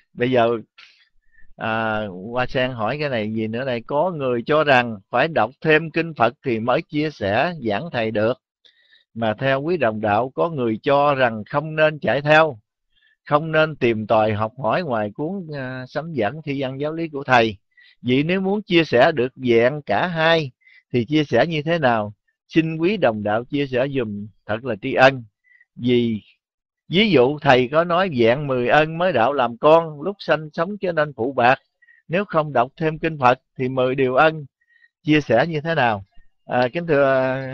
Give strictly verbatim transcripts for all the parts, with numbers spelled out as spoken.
Bây giờ à, Hoa Sen hỏi cái này gì nữa đây? Có người cho rằng phải đọc thêm kinh Phật thì mới chia sẻ giảng thầy được, mà theo quý đồng đạo có người cho rằng không nên chạy theo, không nên tìm tòi học hỏi ngoài cuốn à, sấm dẫn thi văn giáo lý của thầy. Vậy nếu muốn chia sẻ được vẹn cả hai thì chia sẻ như thế nào? Xin quý đồng đạo chia sẻ dùm thật là tri ân. Vì ví dụ thầy có nói vẹn mười ân mới đạo làm con, lúc sanh sống cho nên phụ bạc. Nếu không đọc thêm kinh Phật thì mười điều ân, chia sẻ như thế nào? À, kính thưa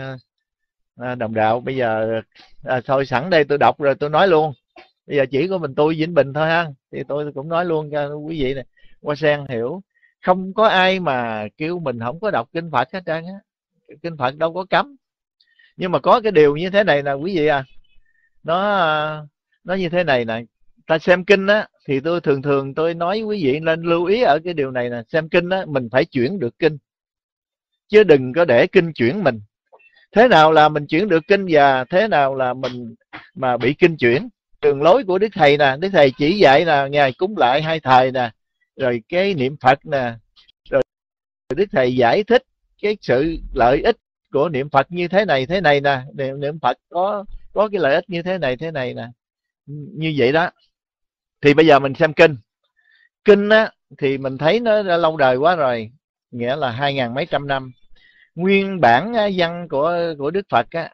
à, đồng đạo, bây giờ à, thôi sẵn đây tôi đọc rồi tôi nói luôn. Bây giờ chỉ có mình tôi Vĩnh Bình thôi ha, thì tôi cũng nói luôn cho quý vị này, Hoa Sen hiểu. Không có ai mà kêu mình không có đọc kinh Phật hết trơn á, kinh Phật đâu có cấm. Nhưng mà có cái điều như thế này nè quý vị à, nó nó như thế này nè. Ta xem kinh á thì tôi thường thường tôi nói quý vị nên lưu ý ở cái điều này nè. Xem kinh á mình phải chuyển được kinh, chứ đừng có để kinh chuyển mình. Thế nào là mình chuyển được kinh và thế nào là mình mà bị kinh chuyển? Đường lối của Đức Thầy nè, Đức Thầy chỉ dạy là ngày cúng lại hai thời nè, rồi cái niệm Phật nè, rồi Đức Thầy giải thích cái sự lợi ích của niệm Phật như thế này thế này nè, niệm, niệm Phật có có cái lợi ích như thế này thế này nè, như vậy đó. Thì bây giờ mình xem kinh, kinh á thì mình thấy nó đã lâu đời quá rồi, nghĩa là hai ngàn mấy trăm năm. Nguyên bản văn của của Đức Phật á,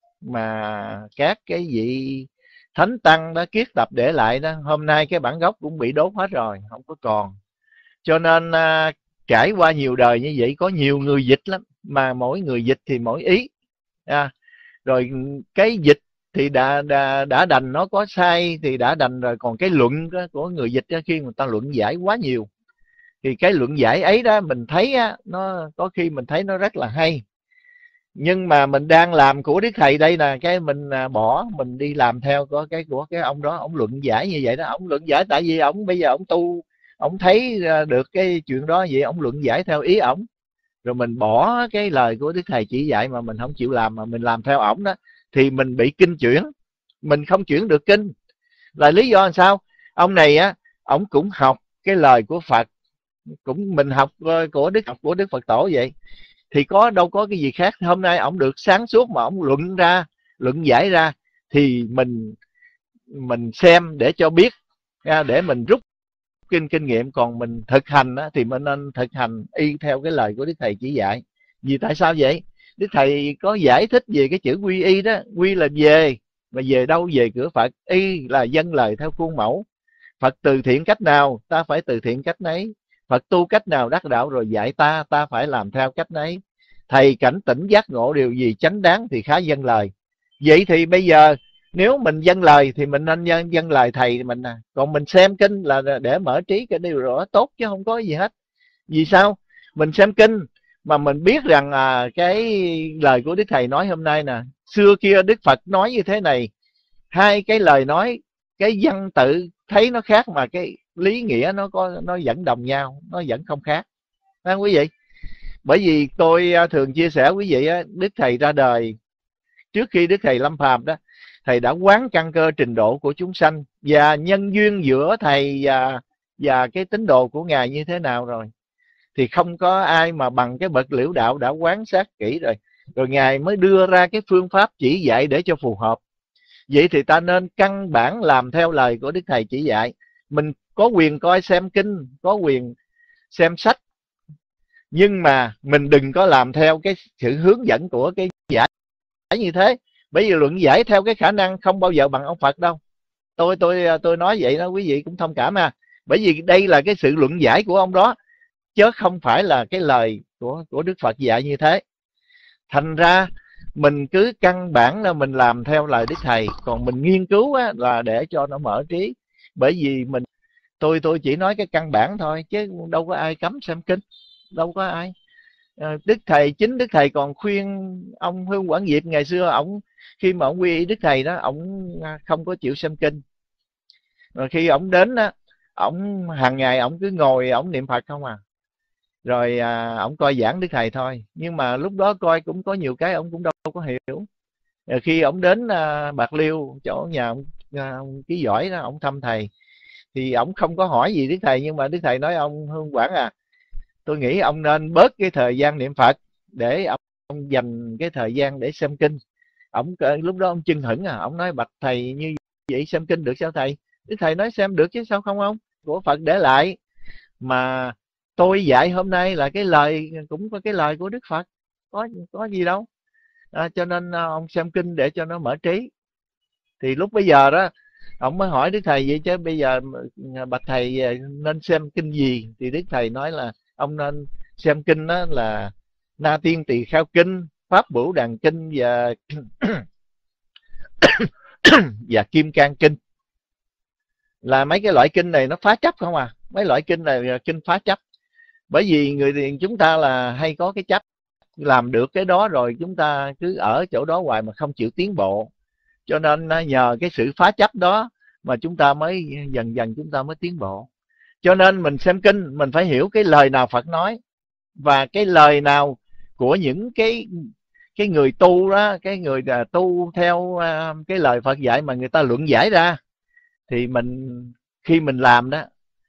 mà các cái vị thánh tăng đã kiết tập để lại đó, hôm nay cái bản gốc cũng bị đốt hết rồi, không có còn. Cho nên à, trải qua nhiều đời như vậy có nhiều người dịch lắm, mà mỗi người dịch thì mỗi ý à, rồi cái dịch thì đã đã đã đành nó có sai thì đã đành rồi, còn cái luận của người dịch đó, khi người ta luận giải quá nhiều thì cái luận giải ấy đó mình thấy á, nó có khi mình thấy nó rất là hay, nhưng mà mình đang làm của Đức Thầy đây nè, cái mình bỏ mình đi làm theo có cái của cái ông đó, ông luận giải như vậy đó. Ông luận giải tại vì ông bây giờ ông tu, ông thấy được cái chuyện đó vậy, ông luận giải theo ý ổng, rồi mình bỏ cái lời của Đức Thầy chỉ dạy mà mình không chịu làm, mà mình làm theo ổng đó, thì mình bị kinh chuyển, mình không chuyển được kinh. Là lý do làm sao? Ông này á, ổng cũng học cái lời của Phật, cũng mình học của Đức học của Đức Phật Tổ vậy, thì có đâu có cái gì khác. Hôm nay ổng được sáng suốt mà ổng luận ra, luận giải ra, thì mình mình xem để cho biết, để mình rút kinh kinh nghiệm. Còn mình thực hành á, thì mình nên thực hành y theo cái lời của Đức Thầy chỉ dạy. Vì tại sao vậy? Đức Thầy có giải thích về cái chữ quy y đó. Quy là về, mà về đâu? Về cửa Phật. Y là dâng lời theo khuôn mẫu. Phật từ thiện cách nào, ta phải từ thiện cách nấy. Phật tu cách nào đắc đạo rồi dạy ta, ta phải làm theo cách nấy. Thầy cảnh tỉnh giác ngộ điều gì chánh đáng thì khá dâng lời. Vậy thì bây giờ nếu mình dâng lời thì mình nên dâng, dâng lời thầy mình à. Còn mình xem kinh là để mở trí cái điều đó tốt chứ không có gì hết. Vì sao? Mình xem kinh mà mình biết rằng à, cái lời của Đức Thầy nói hôm nay nè, xưa kia Đức Phật nói như thế này, hai cái lời nói, cái văn tự thấy nó khác mà cái lý nghĩa nó có nó vẫn đồng nhau, nó vẫn không khác. Đó, quý vị. Bởi vì tôi thường chia sẻ quý vị, Đức Thầy ra đời, trước khi Đức Thầy lâm phàm đó, Thầy đã quán căn cơ trình độ của chúng sanh và nhân duyên giữa Thầy và, và cái tín đồ của Ngài như thế nào rồi. Thì không có ai mà bằng cái bậc liễu đạo đã quán sát kỹ rồi. Rồi Ngài mới đưa ra cái phương pháp chỉ dạy để cho phù hợp. Vậy thì ta nên căn bản làm theo lời của Đức Thầy chỉ dạy. Mình có quyền coi xem kinh, có quyền xem sách, nhưng mà mình đừng có làm theo cái sự hướng dẫn của cái giải như thế. Bởi vì luận giải theo cái khả năng không bao giờ bằng ông Phật đâu. Tôi tôi tôi nói vậy đó, quý vị cũng thông cảm ha. Bởi vì đây là cái sự luận giải của ông đó, chứ không phải là cái lời của của Đức Phật dạy như thế. Thành ra mình cứ căn bản là mình làm theo lời Đức Thầy, còn mình nghiên cứu á, là để cho nó mở trí. Bởi vì mình tôi tôi chỉ nói cái căn bản thôi, chứ đâu có ai cấm xem kinh, đâu có ai. Đức Thầy, chính Đức Thầy còn khuyên ông Hương Quảng Diệp ngày xưa, ông khi mà ông quy y Đức Thầy đó, ông không có chịu xem kinh. Rồi khi ông đến đó, ông hàng ngày ông cứ ngồi ông niệm Phật không à. Rồi à, ông coi giảng Đức Thầy thôi, nhưng mà lúc đó coi cũng có nhiều cái ông cũng đâu có hiểu. Rồi khi ông đến à, Bạc Liêu, chỗ nhà ông, à, ông Ký Giỏi đó, ông thăm Thầy, Thì ổng không có hỏi gì Đức Thầy, nhưng mà Đức Thầy nói ông Hương Quảng à, tôi nghĩ ông nên bớt cái thời gian niệm Phật để ông, ông dành cái thời gian để xem kinh. Ông lúc đó ông chưng hửng à, ông nói bạch thầy như vậy xem kinh được sao thầy? Đức Thầy nói xem được chứ sao không, ông của Phật để lại, mà tôi dạy hôm nay là cái lời, cũng có cái lời của Đức Phật, có có gì đâu. À, cho nên ông xem kinh để cho nó mở trí. Thì lúc bây giờ đó ông mới hỏi Đức Thầy vậy chứ bây giờ bạch thầy nên xem kinh gì? Thì Đức Thầy nói là ông nên xem kinh đó là Na Tiên Tỳ Kheo Kinh, Pháp Bửu Đàn Kinh và và Kim Cang Kinh. Là mấy cái loại kinh này nó phá chấp không à, mấy loại kinh này là kinh phá chấp. Bởi vì người thì chúng ta là hay có cái chấp, làm được cái đó rồi chúng ta cứ ở chỗ đó hoài mà không chịu tiến bộ. Cho nên nhờ cái sự phá chấp đó mà chúng ta mới dần dần chúng ta mới tiến bộ. Cho nên mình xem kinh mình phải hiểu cái lời nào Phật nói, và cái lời nào của những cái cái người tu đó, cái người tu theo cái lời Phật dạy mà người ta luận giải ra, thì mình khi mình làm đó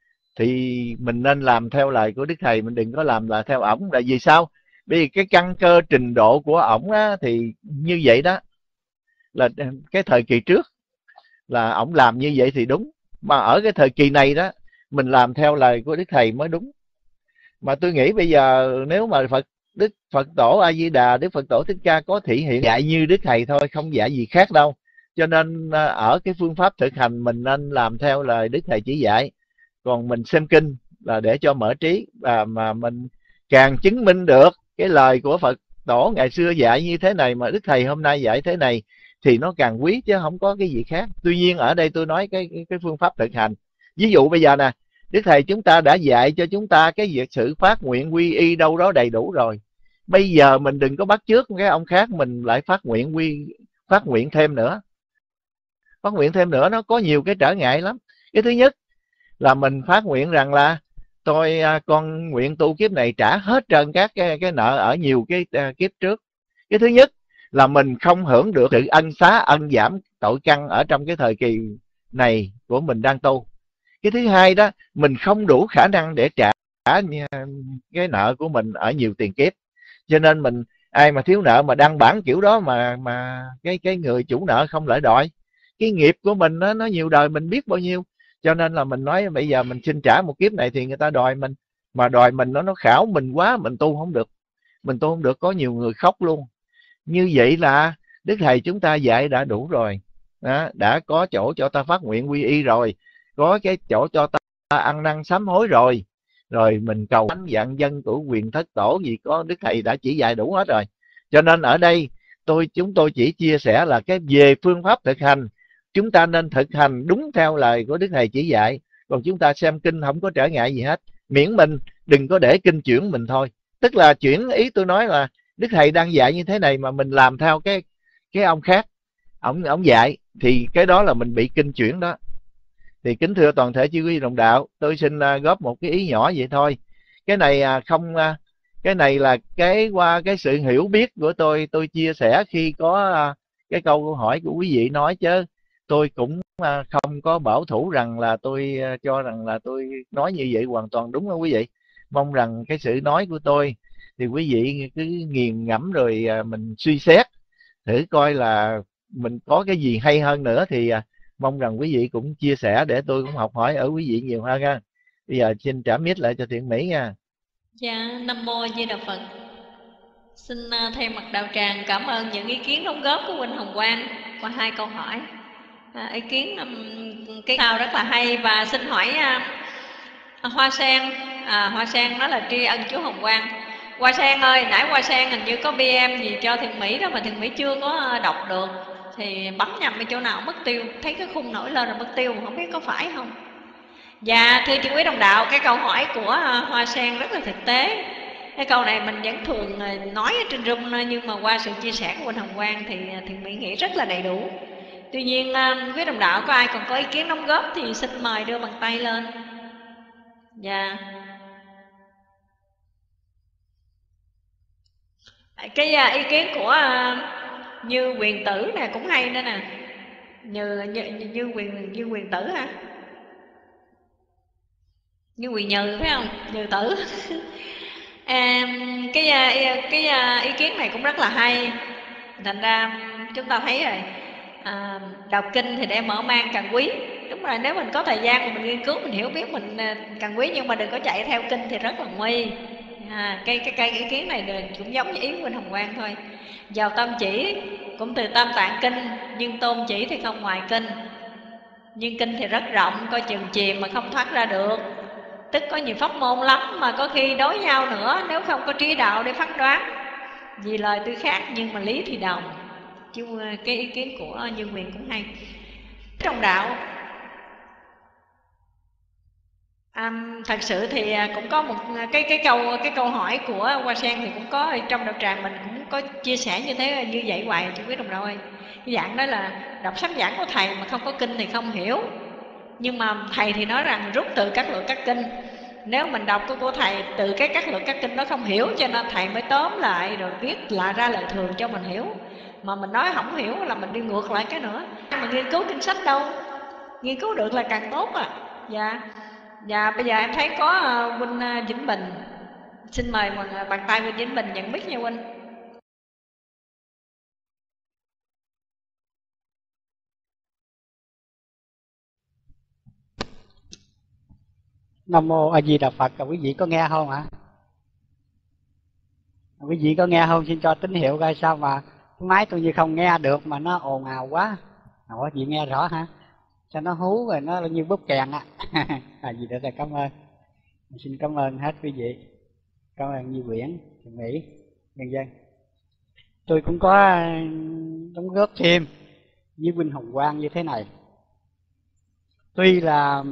thì mình nên làm theo lời của Đức Thầy, mình đừng có làm là theo ổng. Là vì sao? Bởi vì cái căn cơ trình độ của ổng á, thì như vậy đó, là cái thời kỳ trước là ổng làm như vậy thì đúng, mà ở cái thời kỳ này đó mình làm theo lời của Đức Thầy mới đúng. Mà tôi nghĩ bây giờ nếu mà Phật Đức Phật Tổ A Di Đà, Đức Phật Tổ Thích Ca có thị hiện dạy như Đức Thầy thôi, không dạy gì khác đâu. Cho nên ở cái phương pháp thực hành mình nên làm theo lời Đức Thầy chỉ dạy. Còn mình xem kinh là để cho mở trí, và mà mình càng chứng minh được cái lời của Phật Tổ ngày xưa dạy như thế này mà Đức Thầy hôm nay dạy thế này thì nó càng quý chứ không có cái gì khác. Tuy nhiên ở đây tôi nói cái cái, cái phương pháp thực hành. Ví dụ bây giờ nè, Đức Thầy chúng ta đã dạy cho chúng ta cái việc sự phát nguyện quy y đâu đó đầy đủ rồi. Bây giờ mình đừng có bắt chước cái ông khác mình lại phát nguyện quy phát nguyện thêm nữa. Phát nguyện thêm nữa nó có nhiều cái trở ngại lắm. Cái thứ nhất là mình phát nguyện rằng là tôi con nguyện tu kiếp này trả hết trơn các cái cái nợ ở nhiều cái kiếp trước. Cái thứ nhất là mình không hưởng được sự ân xá ân giảm tội căn ở trong cái thời kỳ này của mình đang tu. Cái thứ hai đó, mình không đủ khả năng để trả cái nợ của mình ở nhiều tiền kiếp. Cho nên mình ai mà thiếu nợ mà đăng bản kiểu đó mà mà cái cái người chủ nợ không lại đòi, cái nghiệp của mình nó nó nhiều đời mình biết bao nhiêu. Cho nên là mình nói bây giờ mình xin trả một kiếp này thì người ta đòi mình, mà đòi mình nó nó khảo mình quá, mình tu không được, mình tu không được, có nhiều người khóc luôn. Như vậy là Đức Thầy chúng ta dạy đã đủ rồi đó, đã có chỗ cho ta phát nguyện quy y rồi, có cái chỗ cho ta ăn năn sám hối rồi, rồi mình cầu thánh vạn dân của quyền thất tổ gì có Đức Thầy đã chỉ dạy đủ hết rồi. Cho nên ở đây tôi chúng tôi chỉ chia sẻ là cái về phương pháp thực hành, chúng ta nên thực hành đúng theo lời của Đức Thầy chỉ dạy. Còn chúng ta xem kinh không có trở ngại gì hết, miễn mình đừng có để kinh chuyển mình thôi. Tức là chuyển ý tôi nói là Đức Thầy đang dạy như thế này mà mình làm theo cái cái ông khác ông ông dạy thì cái đó là mình bị kinh chuyển đó. Thì kính thưa toàn thể chư quý đồng đạo, tôi xin góp một cái ý nhỏ vậy thôi. Cái này không cái này là cái qua cái sự hiểu biết của tôi tôi chia sẻ khi có cái câu hỏi của quý vị nói, chứ tôi cũng không có bảo thủ rằng là tôi cho rằng là tôi nói như vậy hoàn toàn đúng không quý vị. Mong rằng cái sự nói của tôi thì quý vị cứ nghiền ngẫm rồi mình suy xét thử coi là mình có cái gì hay hơn nữa, thì mong rằng quý vị cũng chia sẻ để tôi cũng học hỏi ở quý vị nhiều hơn ha. Bây giờ xin trả mic lại cho Thiện Mỹ nha. Dạ, Nam Mô A Di Đà Phật. Xin thay mặt đạo tràng cảm ơn những ý kiến đóng góp của Huynh Hồng Quang qua hai câu hỏi. À, ý kiến cái nào rất là hay, và xin hỏi à, Hoa Sen. À, Hoa Sen nói là tri ân chú Hồng Quang. Hoa Sen ơi, nãy Hoa Sen hình như có bê em gì cho Thiện Mỹ đó mà Thiện Mỹ chưa có đọc được, thì bấm nhầm cái chỗ nào mất tiêu, thấy cái khung nổi lên rồi mất tiêu, không biết có phải không? Dạ thưa chư quý đồng đạo, cái câu hỏi của Hoa Sen rất là thực tế. Cái câu này mình vẫn thường nói ở trên room, nhưng mà qua sự chia sẻ của Huynh Hồng Quang thì Thiện Mỹ nghĩ rất là đầy đủ. Tuy nhiên quý đồng đạo có ai còn có ý kiến đóng góp thì xin mời đưa bằng tay lên. Dạ. Cái ý kiến của Như Quyền Tử nè cũng hay nữa nè. Như như, như quyền như quyền tử ha. như quỳ nhừ phải không, nhừ tử. À, cái cái ý kiến này cũng rất là hay. Thành ra chúng ta thấy rồi, à, đọc kinh thì để mở mang càng quý. Đúng rồi, nếu mình có thời gian mà mình nghiên cứu, mình hiểu biết, mình càng quý, nhưng mà đừng có chạy theo kinh thì rất là nguy. À, cái cái cái ý kiến này cũng giống như ý của Huynh Hồng Quang thôi. Vào tâm chỉ cũng từ Tam Tạng kinh, nhưng tôn chỉ thì không ngoài kinh. Nhưng kinh thì rất rộng, coi chừng chìm mà không thoát ra được. Tức có nhiều pháp môn lắm mà có khi đối nhau nữa, nếu không có trí đạo để phán đoán. Vì lời tuy khác nhưng mà lý thì đồng. Chứ cái ý kiến của Như Nguyện cũng hay. Trong đạo, à, thật sự thì cũng có một cái cái câu cái câu hỏi của Hoa Sen thì cũng có trong đạo tràng mình cũng có chia sẻ như thế, như vậy hoài chứ biết đồng đạo ơi. Cái dạng đó là đọc sách giảng của thầy mà không có kinh thì không hiểu. Nhưng mà thầy thì nói rằng rút từ các lược các kinh. Nếu mình đọc của, của thầy từ cái các lược các kinh đó không hiểu, cho nên thầy mới tóm lại rồi viết lại ra lời thường cho mình hiểu. Mà mình nói không hiểu là mình đi ngược lại cái nữa. Mà nghiên cứu kinh sách đâu, nghiên cứu được là càng tốt à. Dạ. Dạ, bây giờ em thấy có uh, Huynh uh, Vĩnh Bình. Xin mời uh, bàn tay Huynh Vĩnh Bình nhận biết nha Huynh. Nam mô A Di Đà Phật. Quý vị có nghe không ạ? Quý vị có nghe không? Xin cho tín hiệu coi, sao mà cái máy tôi như không nghe được mà nó ồn ào quá. Ủa, chị nghe rõ hả? Sao nó hú rồi nó như bóp kèn á. À, gì được rồi, cảm ơn. Xin cảm ơn hết quý vị. Cảm ơn Như Nguyễn, Chị Mỹ, nhân dân. Tôi cũng có đóng góp thêm với Huynh Hồng Quang như thế này. Tuy là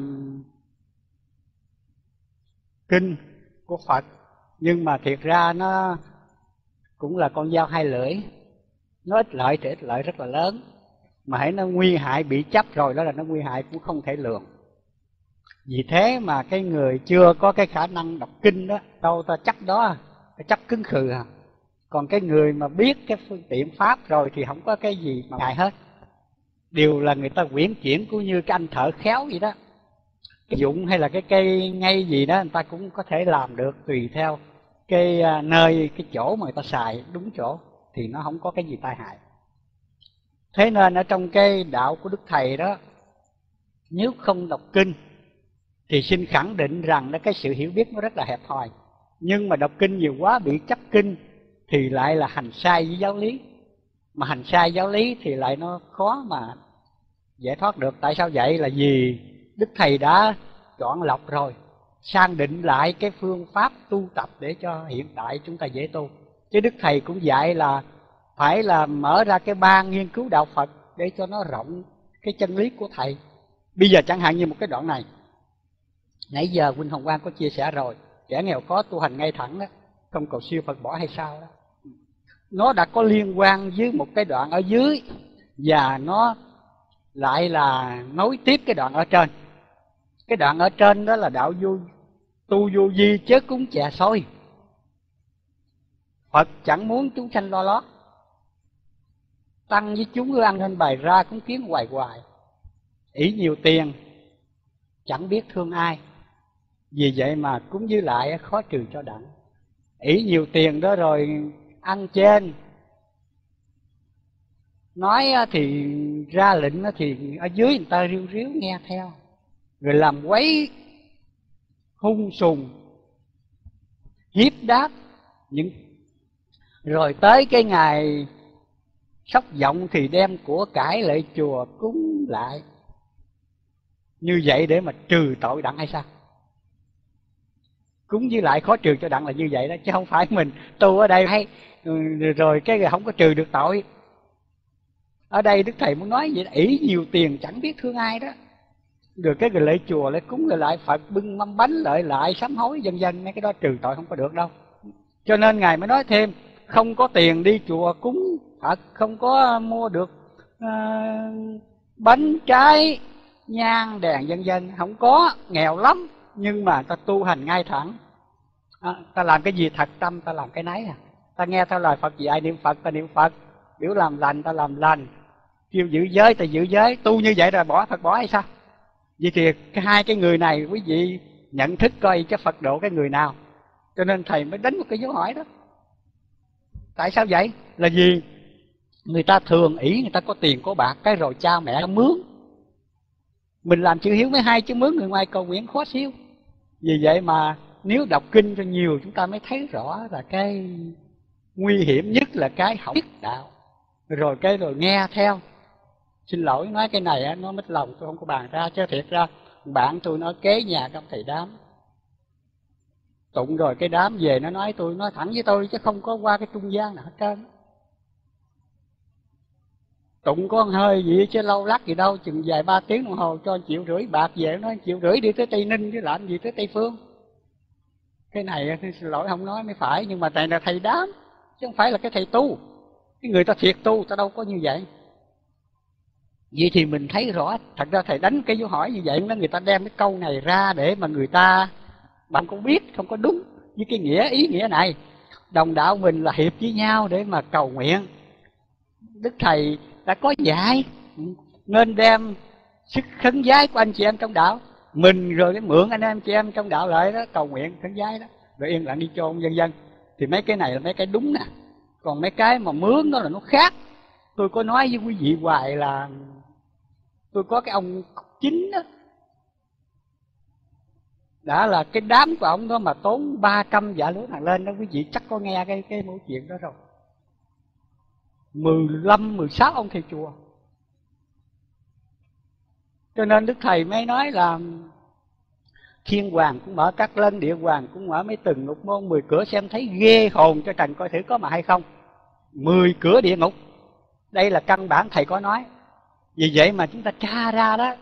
kinh của Phật, nhưng mà thiệt ra nó cũng là con dao hai lưỡi. Nó ích lợi thì ích lợi rất là lớn, mà hãy nó nguy hại bị chấp rồi đó là nó nguy hại cũng không thể lường. Vì thế mà cái người chưa có cái khả năng đọc kinh đó, đâu ta chấp đó, ta chấp cứng khừ à. Còn cái người mà biết cái phương tiện pháp rồi thì không có cái gì mà ngại hết. Điều là người ta quyển chuyển, cũng như cái anh thợ khéo vậy đó. Cái dụng hay là cái cây ngay gì đó người ta cũng có thể làm được, tùy theo cái nơi, cái chỗ mà người ta xài đúng chỗ thì nó không có cái gì tai hại. Thế nên ở trong cái đạo của Đức Thầy đó, nếu không đọc kinh thì xin khẳng định rằng cái sự hiểu biết nó rất là hẹp hòi. Nhưng mà đọc kinh nhiều quá bị chấp kinh thì lại là hành sai với giáo lý. Mà hành sai giáo lý thì lại nó khó mà giải thoát được. Tại sao vậy? Là vì Đức Thầy đã chọn lọc rồi, sang định lại cái phương pháp tu tập để cho hiện tại chúng ta dễ tu. Chứ Đức Thầy cũng dạy là phải là mở ra cái ban nghiên cứu đạo Phật để cho nó rộng cái chân lý của Thầy. Bây giờ chẳng hạn như một cái đoạn này, nãy giờ Huynh Hồng Quang có chia sẻ rồi, kẻ nghèo khó tu hành ngay thẳng đó, không cầu siêu Phật bỏ hay sao đó. Nó đã có liên quan với một cái đoạn ở dưới, và nó lại là nối tiếp cái đoạn ở trên. Cái đoạn ở trên đó là đạo vô, tu vô vi chớ cúng chè xôi. Phật chẳng muốn chúng sanh lo lót, tăng với chúng ăn nên bày ra cũng kiến hoài hoài. Ỷ nhiều tiền chẳng biết thương ai, vì vậy mà cúng với lại khó trừ cho đặng. Ỷ nhiều tiền đó rồi ăn trên, nói thì ra lệnh thì ở dưới người ta riu riu nghe theo, rồi làm quấy hung sùng hiếp đáp những. Rồi tới cái ngày sóc vọng thì đem của cải lại chùa cúng lại. Như vậy để mà trừ tội đặng hay sao? Cúng với lại khó trừ cho đặng là như vậy đó, chứ không phải mình tu ở đây hay rồi cái không có trừ được tội. Ở đây Đức Thầy muốn nói vậy, ỷ nhiều tiền chẳng biết thương ai đó. Rồi cái người lại chùa lại cúng lại lại Phật, bưng mâm bánh lại lại sám hối vân vân, mấy cái đó trừ tội không có được đâu. Cho nên Ngài mới nói thêm, không có tiền đi chùa cúng Phật, không có mua được uh, bánh trái nhang đèn vân vân, không có, nghèo lắm, nhưng mà ta tu hành ngay thẳng. À, ta làm cái gì thật tâm ta làm cái nấy à. Ta nghe theo lời Phật dạy niệm Phật ta niệm Phật, biểu làm lành ta làm lành, kêu giữ giới ta giữ giới. Tu như vậy rồi bỏ Phật bỏ hay sao? Vậy thì cái hai cái người này quý vị nhận thức coi cho Phật độ cái người nào. Cho nên thầy mới đánh một cái dấu hỏi đó. Tại sao vậy? Là vì người ta thường ý người ta có tiền có bạc, cái rồi cha mẹ mướn. Mình làm chữ hiếu mới hay, chứ mướn người ngoài cầu nguyện khó siêu. Vì vậy mà nếu đọc kinh cho nhiều, chúng ta mới thấy rõ là cái nguy hiểm nhất là cái không biết đạo, rồi cái rồi nghe theo. Xin lỗi nói cái này nó mít lòng, tôi không có bàn ra, chứ thiệt ra bạn tôi nói kế nhà trong thầy Đám tụng rồi cái đám về nó nói tôi, nói thẳng với tôi chứ không có qua cái trung gian nào hết trơn. Tụng có hơi gì chứ lâu lắc gì đâu, chừng vài ba tiếng đồng hồ cho triệu rưỡi bạc về, nói triệu rưỡi đi tới Tây Ninh chứ làm gì tới Tây Phương. Cái này thì xin lỗi không nói mới phải, nhưng mà thầy là thầy Đám chứ không phải là cái thầy tu. Cái người ta thiệt tu ta đâu có như vậy. Vậy thì mình thấy rõ, thật ra thầy đánh cái dấu hỏi như vậy, nó người ta đem cái câu này ra để mà người ta bạn không biết, không có đúng với cái nghĩa ý nghĩa này. Đồng đạo mình là hiệp với nhau để mà cầu nguyện. Đức Thầy đã có dạy nên đem sức khấn vái của anh chị em trong đạo mình, rồi cái mượn anh em chị em trong đạo lại đó cầu nguyện khấn vái đó, rồi yên lặng đi chôn vân vân. Thì mấy cái này là mấy cái đúng nè. Còn mấy cái mà mướn đó là nó khác. Tôi có nói với quý vị hoài là tôi có cái ông Chính đó, đã là cái đám của ông đó mà tốn ba trăm dạ lúa hàng lên đó, quý vị chắc có nghe cái cái mẫu chuyện đó rồi. Mười lăm, mười sáu ông thầy chùa. Cho nên Đức Thầy mới nói là thiên hoàng cũng mở các lên, địa hoàng cũng mở mấy từng ngục môn, mười cửa xem thấy ghê hồn cho trần coi thử có mà hay không. Mười cửa địa ngục, đây là căn bản thầy có nói. Vì vậy mà chúng ta tra ra đó,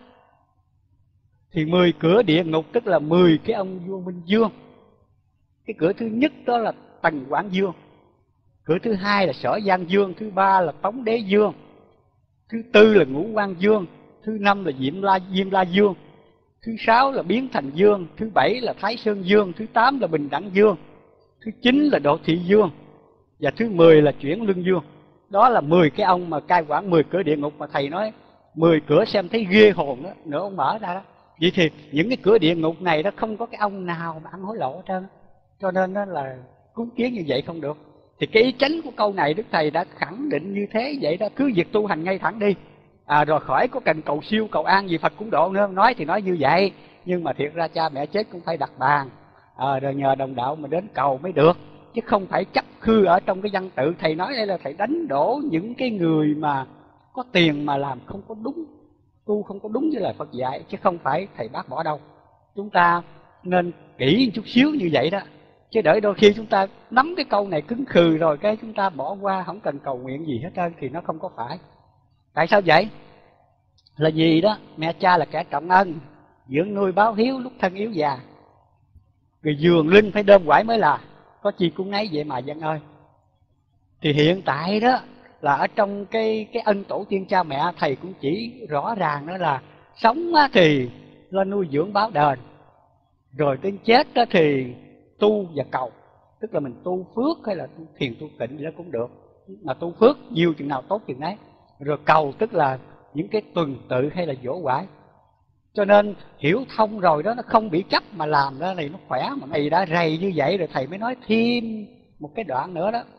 thì mười cửa địa ngục tức là mười cái ông vua Minh Vương. Cái cửa thứ nhất đó là Tần Quảng Vương, cửa thứ hai là Sở Giang Vương, thứ ba là Tống Đế Vương, thứ tư là Ngũ Quang Vương, thứ năm là Diệm La Diêm La Vương, thứ sáu là Biến Thành Vương, thứ bảy là Thái Sơn Vương, thứ tám là Bình Đẳng Vương, thứ chín là Độ Thị Vương, và thứ mười là Chuyển Luân Vương. Đó là mười cái ông mà cai quản mười cửa địa ngục mà thầy nói mười cửa xem thấy ghê hồn đó, nữa ông mở ra đó. Vậy thì những cái cửa địa ngục này đó không có cái ông nào mà ăn hối lộ hết trơn. Cho nên đó là cúng kiến như vậy không được. Thì cái ý chánh của câu này Đức Thầy đã khẳng định như thế vậy đó, cứ việc tu hành ngay thẳng đi. À, rồi khỏi có cần cầu siêu cầu an gì Phật cũng độ nữa. Nói thì nói như vậy, nhưng mà thiệt ra cha mẹ chết cũng phải đặt bàn, à, rồi nhờ đồng đạo mà đến cầu mới được, chứ không phải chấp khư ở trong cái văn tự. Thầy nói đây là thầy đánh đổ những cái người mà có tiền mà làm không có đúng, tu không có đúng với lời Phật dạy, chứ không phải thầy bác bỏ đâu. Chúng ta nên kỹ một chút xíu như vậy đó, chứ đợi đôi khi chúng ta nắm cái câu này cứng khừ rồi cái chúng ta bỏ qua, không cần cầu nguyện gì hết trơn thì nó không có phải. Tại sao vậy? Là vì đó, mẹ cha là kẻ trọng ân, dưỡng nuôi báo hiếu lúc thân yếu già. Người dường linh phải đơm quải mới là, có chi cũng nấy vậy mà dân ơi. Thì hiện tại đó là ở trong cái cái ân tổ tiên cha mẹ, thầy cũng chỉ rõ ràng đó là sống thì lên nuôi dưỡng báo đền, rồi đến chết đó thì tu và cầu. Tức là mình tu phước hay là tu thiền tu tịnh gì đó cũng được, mà tu phước nhiều chừng nào tốt chừng đấy. Rồi cầu tức là những cái tuần tự hay là dỗ quải. Cho nên hiểu thông rồi đó, nó không bị chấp mà làm ra này nó khỏe. Mà thầy đã rầy như vậy rồi thầy mới nói thêm một cái đoạn nữa đó.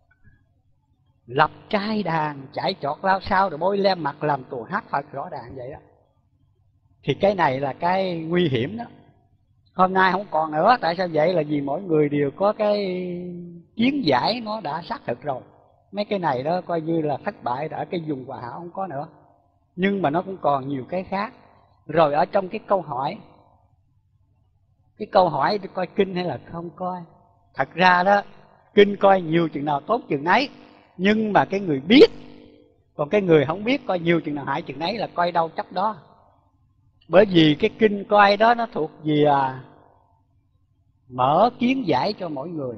Lập trai đàn chạy chọt lao sao rồi bôi lem mặt làm tuồng hát Phật, rõ ràng vậy đó. Thì cái này là cái nguy hiểm đó. Hôm nay không còn nữa. Tại sao vậy? Là vì mỗi người đều có cái kiến giải nó đã xác thực rồi. Mấy cái này đó coi như là thất bại ở cái vùng Hòa Hảo không có nữa. Nhưng mà nó cũng còn nhiều cái khác. Rồi ở trong cái câu hỏi, cái câu hỏi coi kinh hay là không coi. Thật ra đó, kinh coi nhiều chừng nào tốt chừng nấy. Nhưng mà cái người biết, còn cái người không biết coi nhiều chừng nào hại chừng nấy, là coi đâu chấp đó. Bởi vì cái kinh coi đó nó thuộc về à, mở kiến giải cho mỗi người.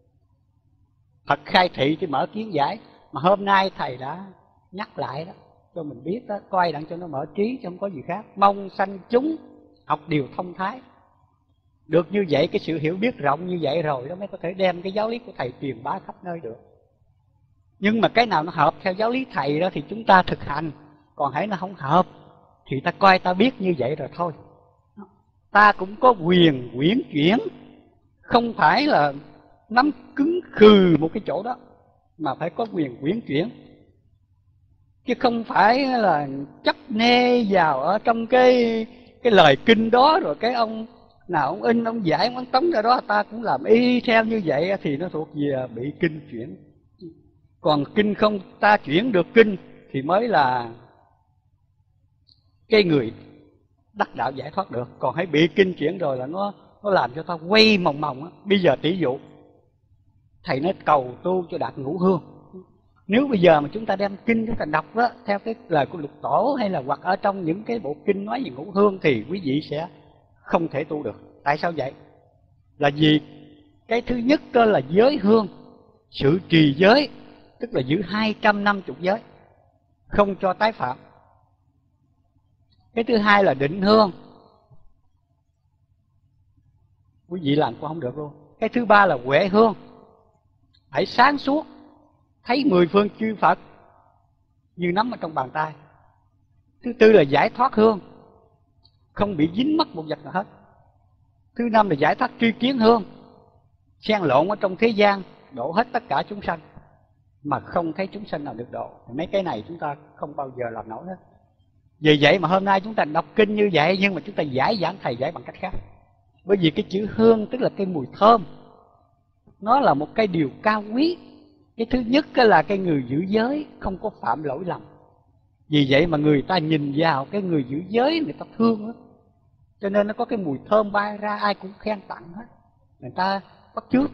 Phật khai thị thì mở kiến giải. Mà hôm nay thầy đã nhắc lại đó cho mình biết đó, coi đặng cho nó mở trí chứ không có gì khác. Mong sanh chúng học điều thông thái. Được như vậy, cái sự hiểu biết rộng như vậy rồi đó mới có thể đem cái giáo lý của thầy truyền bá khắp nơi được. Nhưng mà cái nào nó hợp theo giáo lý thầy đó thì chúng ta thực hành. Còn hãy nó không hợp thì ta coi ta biết như vậy rồi thôi. ta cũng có quyền quyển chuyển, không phải là nắm cứng khừ một cái chỗ đó, mà phải có quyền quyển chuyển, chứ không phải là chấp nê vào ở trong cái cái lời kinh đó, rồi cái ông nào ông in ông giải ông tống ra đó ta cũng làm y theo như vậy, thì nó thuộc về bị kinh chuyển. Còn kinh không ta chuyển được kinh thì mới là cái người đắc đạo giải thoát được. Còn hãy bị kinh chuyển rồi là nó nó làm cho ta quay mòng mòng á. Bây giờ tỷ dụ thầy nói cầu tu cho đạt ngũ hương, nếu bây giờ mà chúng ta đem kinh chúng ta đọc đó theo cái lời của Lục Tổ, hay là hoặc ở trong những cái bộ kinh nói về ngũ hương, thì quý vị sẽ không thể tu được. Tại sao vậy? Là vì cái thứ nhất là giới hương, sự trì giới, tức là giữ hai trăm năm mươi giới, không cho tái phạm. Cái thứ hai là định hương, quý vị làm cũng không được luôn. Cái thứ ba là huệ hương, phải sáng suốt, thấy mười phương chư Phật như nắm ở trong bàn tay. Thứ tư là giải thoát hương, không bị dính mắc một vật nào hết. Thứ năm là giải thoát tri kiến hương, xen lộn ở trong thế gian, độ hết tất cả chúng sanh mà không thấy chúng sanh nào được độ. Mấy cái này chúng ta không bao giờ làm nổi hết. Vì vậy mà hôm nay chúng ta đọc kinh như vậy, nhưng mà chúng ta giải giảng thầy giải bằng cách khác. Bởi vì cái chữ hương tức là cái mùi thơm, nó là một cái điều cao quý. Cái thứ nhất là cái người giữ giới không có phạm lỗi lầm. Vì vậy mà người ta nhìn vào cái người giữ giới, người ta thương lắm. Cho nên nó có cái mùi thơm bay ra, ai cũng khen tặng hết, người ta bắt chước.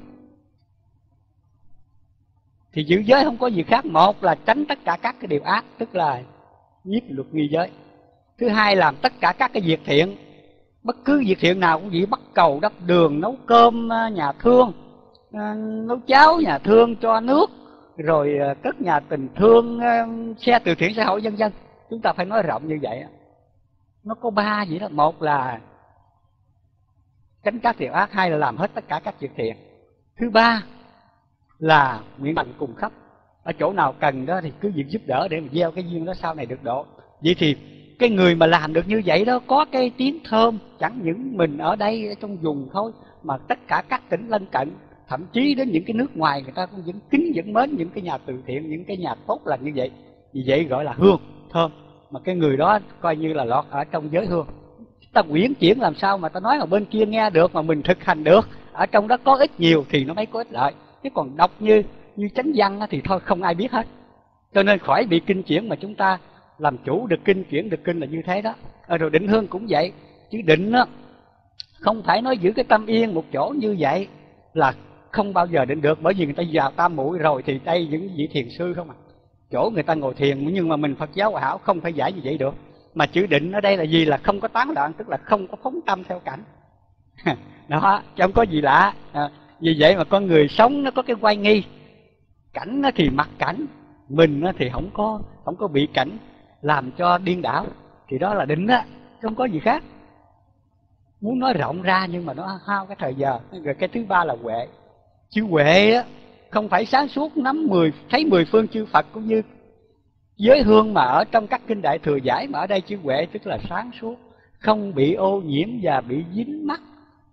Thì giữ giới không có gì khác. Một là tránh tất cả các cái điều ác, tức là nhiếp luật nghi giới. Thứ hai làm tất cả các cái việc thiện. Bất cứ việc thiện nào cũng vậy, bắt cầu đắp đường, nấu cơm nhà thương, nấu cháo nhà thương cho nước, rồi cất nhà tình thương, xe từ thiện xã hội, vân vân. Chúng ta phải nói rộng như vậy. Nó có ba vậy đó. Một là tránh các điều ác, hai là làm hết tất cả các việc thiện. Thứ ba là nguyện bằng cùng khắp, ở chỗ nào cần đó thì cứ việc giúp đỡ để mà gieo cái duyên đó sau này được độ. Vậy thì cái người mà làm được như vậy đó, có cái tiếng thơm, chẳng những mình ở đây ở trong vùng thôi, mà tất cả các tỉnh lân cận, thậm chí đến những cái nước ngoài, người ta cũng vẫn kính vẫn mến những cái nhà từ thiện, những cái nhà tốt lành như vậy. Vì vậy gọi là hương thơm, mà cái người đó coi như là lọt ở trong giới hương. Ta quyển chuyển làm sao mà ta nói mà bên kia nghe được, mà mình thực hành được, ở trong đó có ít nhiều thì nó mới có ích lợi. Chứ còn đọc như như chánh văn thì thôi không ai biết hết. Cho nên khỏi bị kinh chuyển, mà chúng ta làm chủ được kinh, chuyển được kinh là như thế đó. À, rồi định hương cũng vậy. Chứ định đó, không phải nói giữ cái tâm yên một chỗ như vậy là không bao giờ định được. Bởi vì người ta vào tam muội rồi thì đây những vị thiền sư không à. Chỗ người ta ngồi thiền, nhưng mà mình Phật giáo Hòa Hảo không phải giải như vậy được. Mà chữ định ở đây là gì? Là không có tán loạn, tức là không có phóng tâm theo cảnh. Đó, chứ không có gì lạ. À, vì vậy mà con người sống nó có cái quay nghi. Cảnh nó thì mặc cảnh, mình nó thì không có không có bị cảnh làm cho điên đảo, thì đó là định á, không có gì khác. Muốn nói rộng ra nhưng mà nó hao cái thời giờ. Rồi cái thứ ba là huệ. Chữ huệ á, không phải sáng suốt nắm mười thấy mười phương chư Phật cũng như giới hương mà ở trong các kinh Đại Thừa giải, mà ở đây chữ huệ tức là sáng suốt, không bị ô nhiễm và bị dính mắc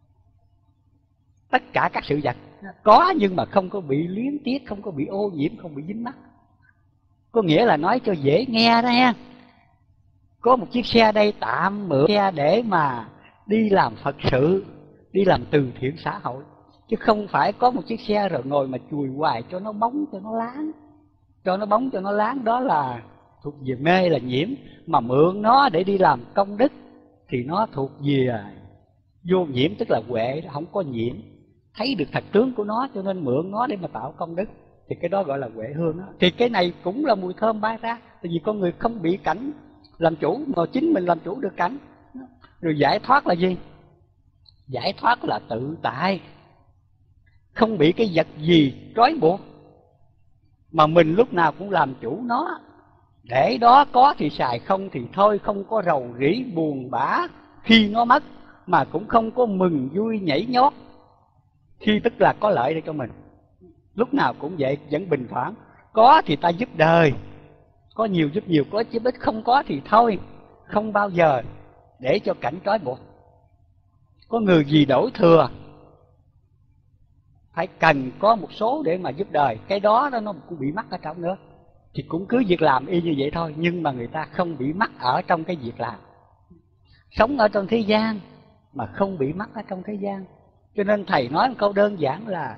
tất cả các sự vật. Có nhưng mà không có bị luyến tiếc, không có bị ô nhiễm, không bị dính mắc. Có nghĩa là nói cho dễ nghe đó nha. Có một chiếc xe đây tạm mượn xe để mà đi làm Phật sự, đi làm từ thiện xã hội, chứ không phải có một chiếc xe rồi ngồi mà chùi hoài cho nó bóng, cho nó láng. Cho nó bóng, cho nó láng, đó là thuộc về mê, là nhiễm. Mà mượn nó để đi làm công đức thì nó thuộc về vô nhiễm, tức là huệ, không có nhiễm. Thấy được thật tướng của nó cho nên mượn nó để mà tạo công đức, thì cái đó gọi là huệ hương đó. Thì cái này cũng là mùi thơm bay ra, tại vì con người không bị cảnh làm chủ, mà chính mình làm chủ được cảnh. Rồi giải thoát là gì? Giải thoát là tự tại, không bị cái vật gì trói buộc, mà mình lúc nào cũng làm chủ nó. Để đó có thì xài, không thì thôi, không có rầu rĩ buồn bã khi nó mất, mà cũng không có mừng vui nhảy nhót khi tức là có lợi để cho mình. Lúc nào cũng vậy, vẫn bình thản. Có thì ta giúp đời, có nhiều giúp nhiều, có giúp ít, không có thì thôi, không bao giờ để cho cảnh trói buộc. có người gì đổi thừa, phải cần có một số để mà giúp đời, cái đó nó cũng bị mắc ở trong nữa, thì cũng cứ việc làm y như vậy thôi, nhưng mà người ta không bị mắc ở trong cái việc làm. Sống ở trong thế gian mà không bị mắc ở trong thế gian. Cho nên thầy nói một câu đơn giản là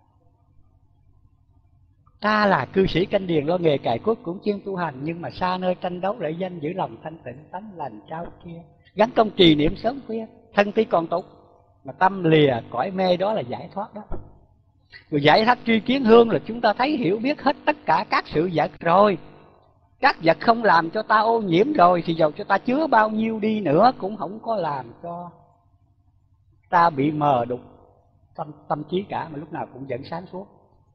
ta là cư sĩ canh điền lo nghề cày cuốc cũng chuyên tu hành, nhưng mà xa nơi tranh đấu lợi danh, giữ lòng thanh tịnh tánh lành trao kia, gắn công trì niệm sớm khuya, thân tuy còn tục mà tâm lìa cõi mê, đó là giải thoát đó. Rồi giải thoát tri kiến hương là chúng ta thấy hiểu biết hết tất cả các sự vật rồi, các vật không làm cho ta ô nhiễm rồi, thì dầu cho ta chứa bao nhiêu đi nữa cũng không có làm cho ta bị mờ đục tâm, tâm trí cả, mà lúc nào cũng vẫn sáng suốt.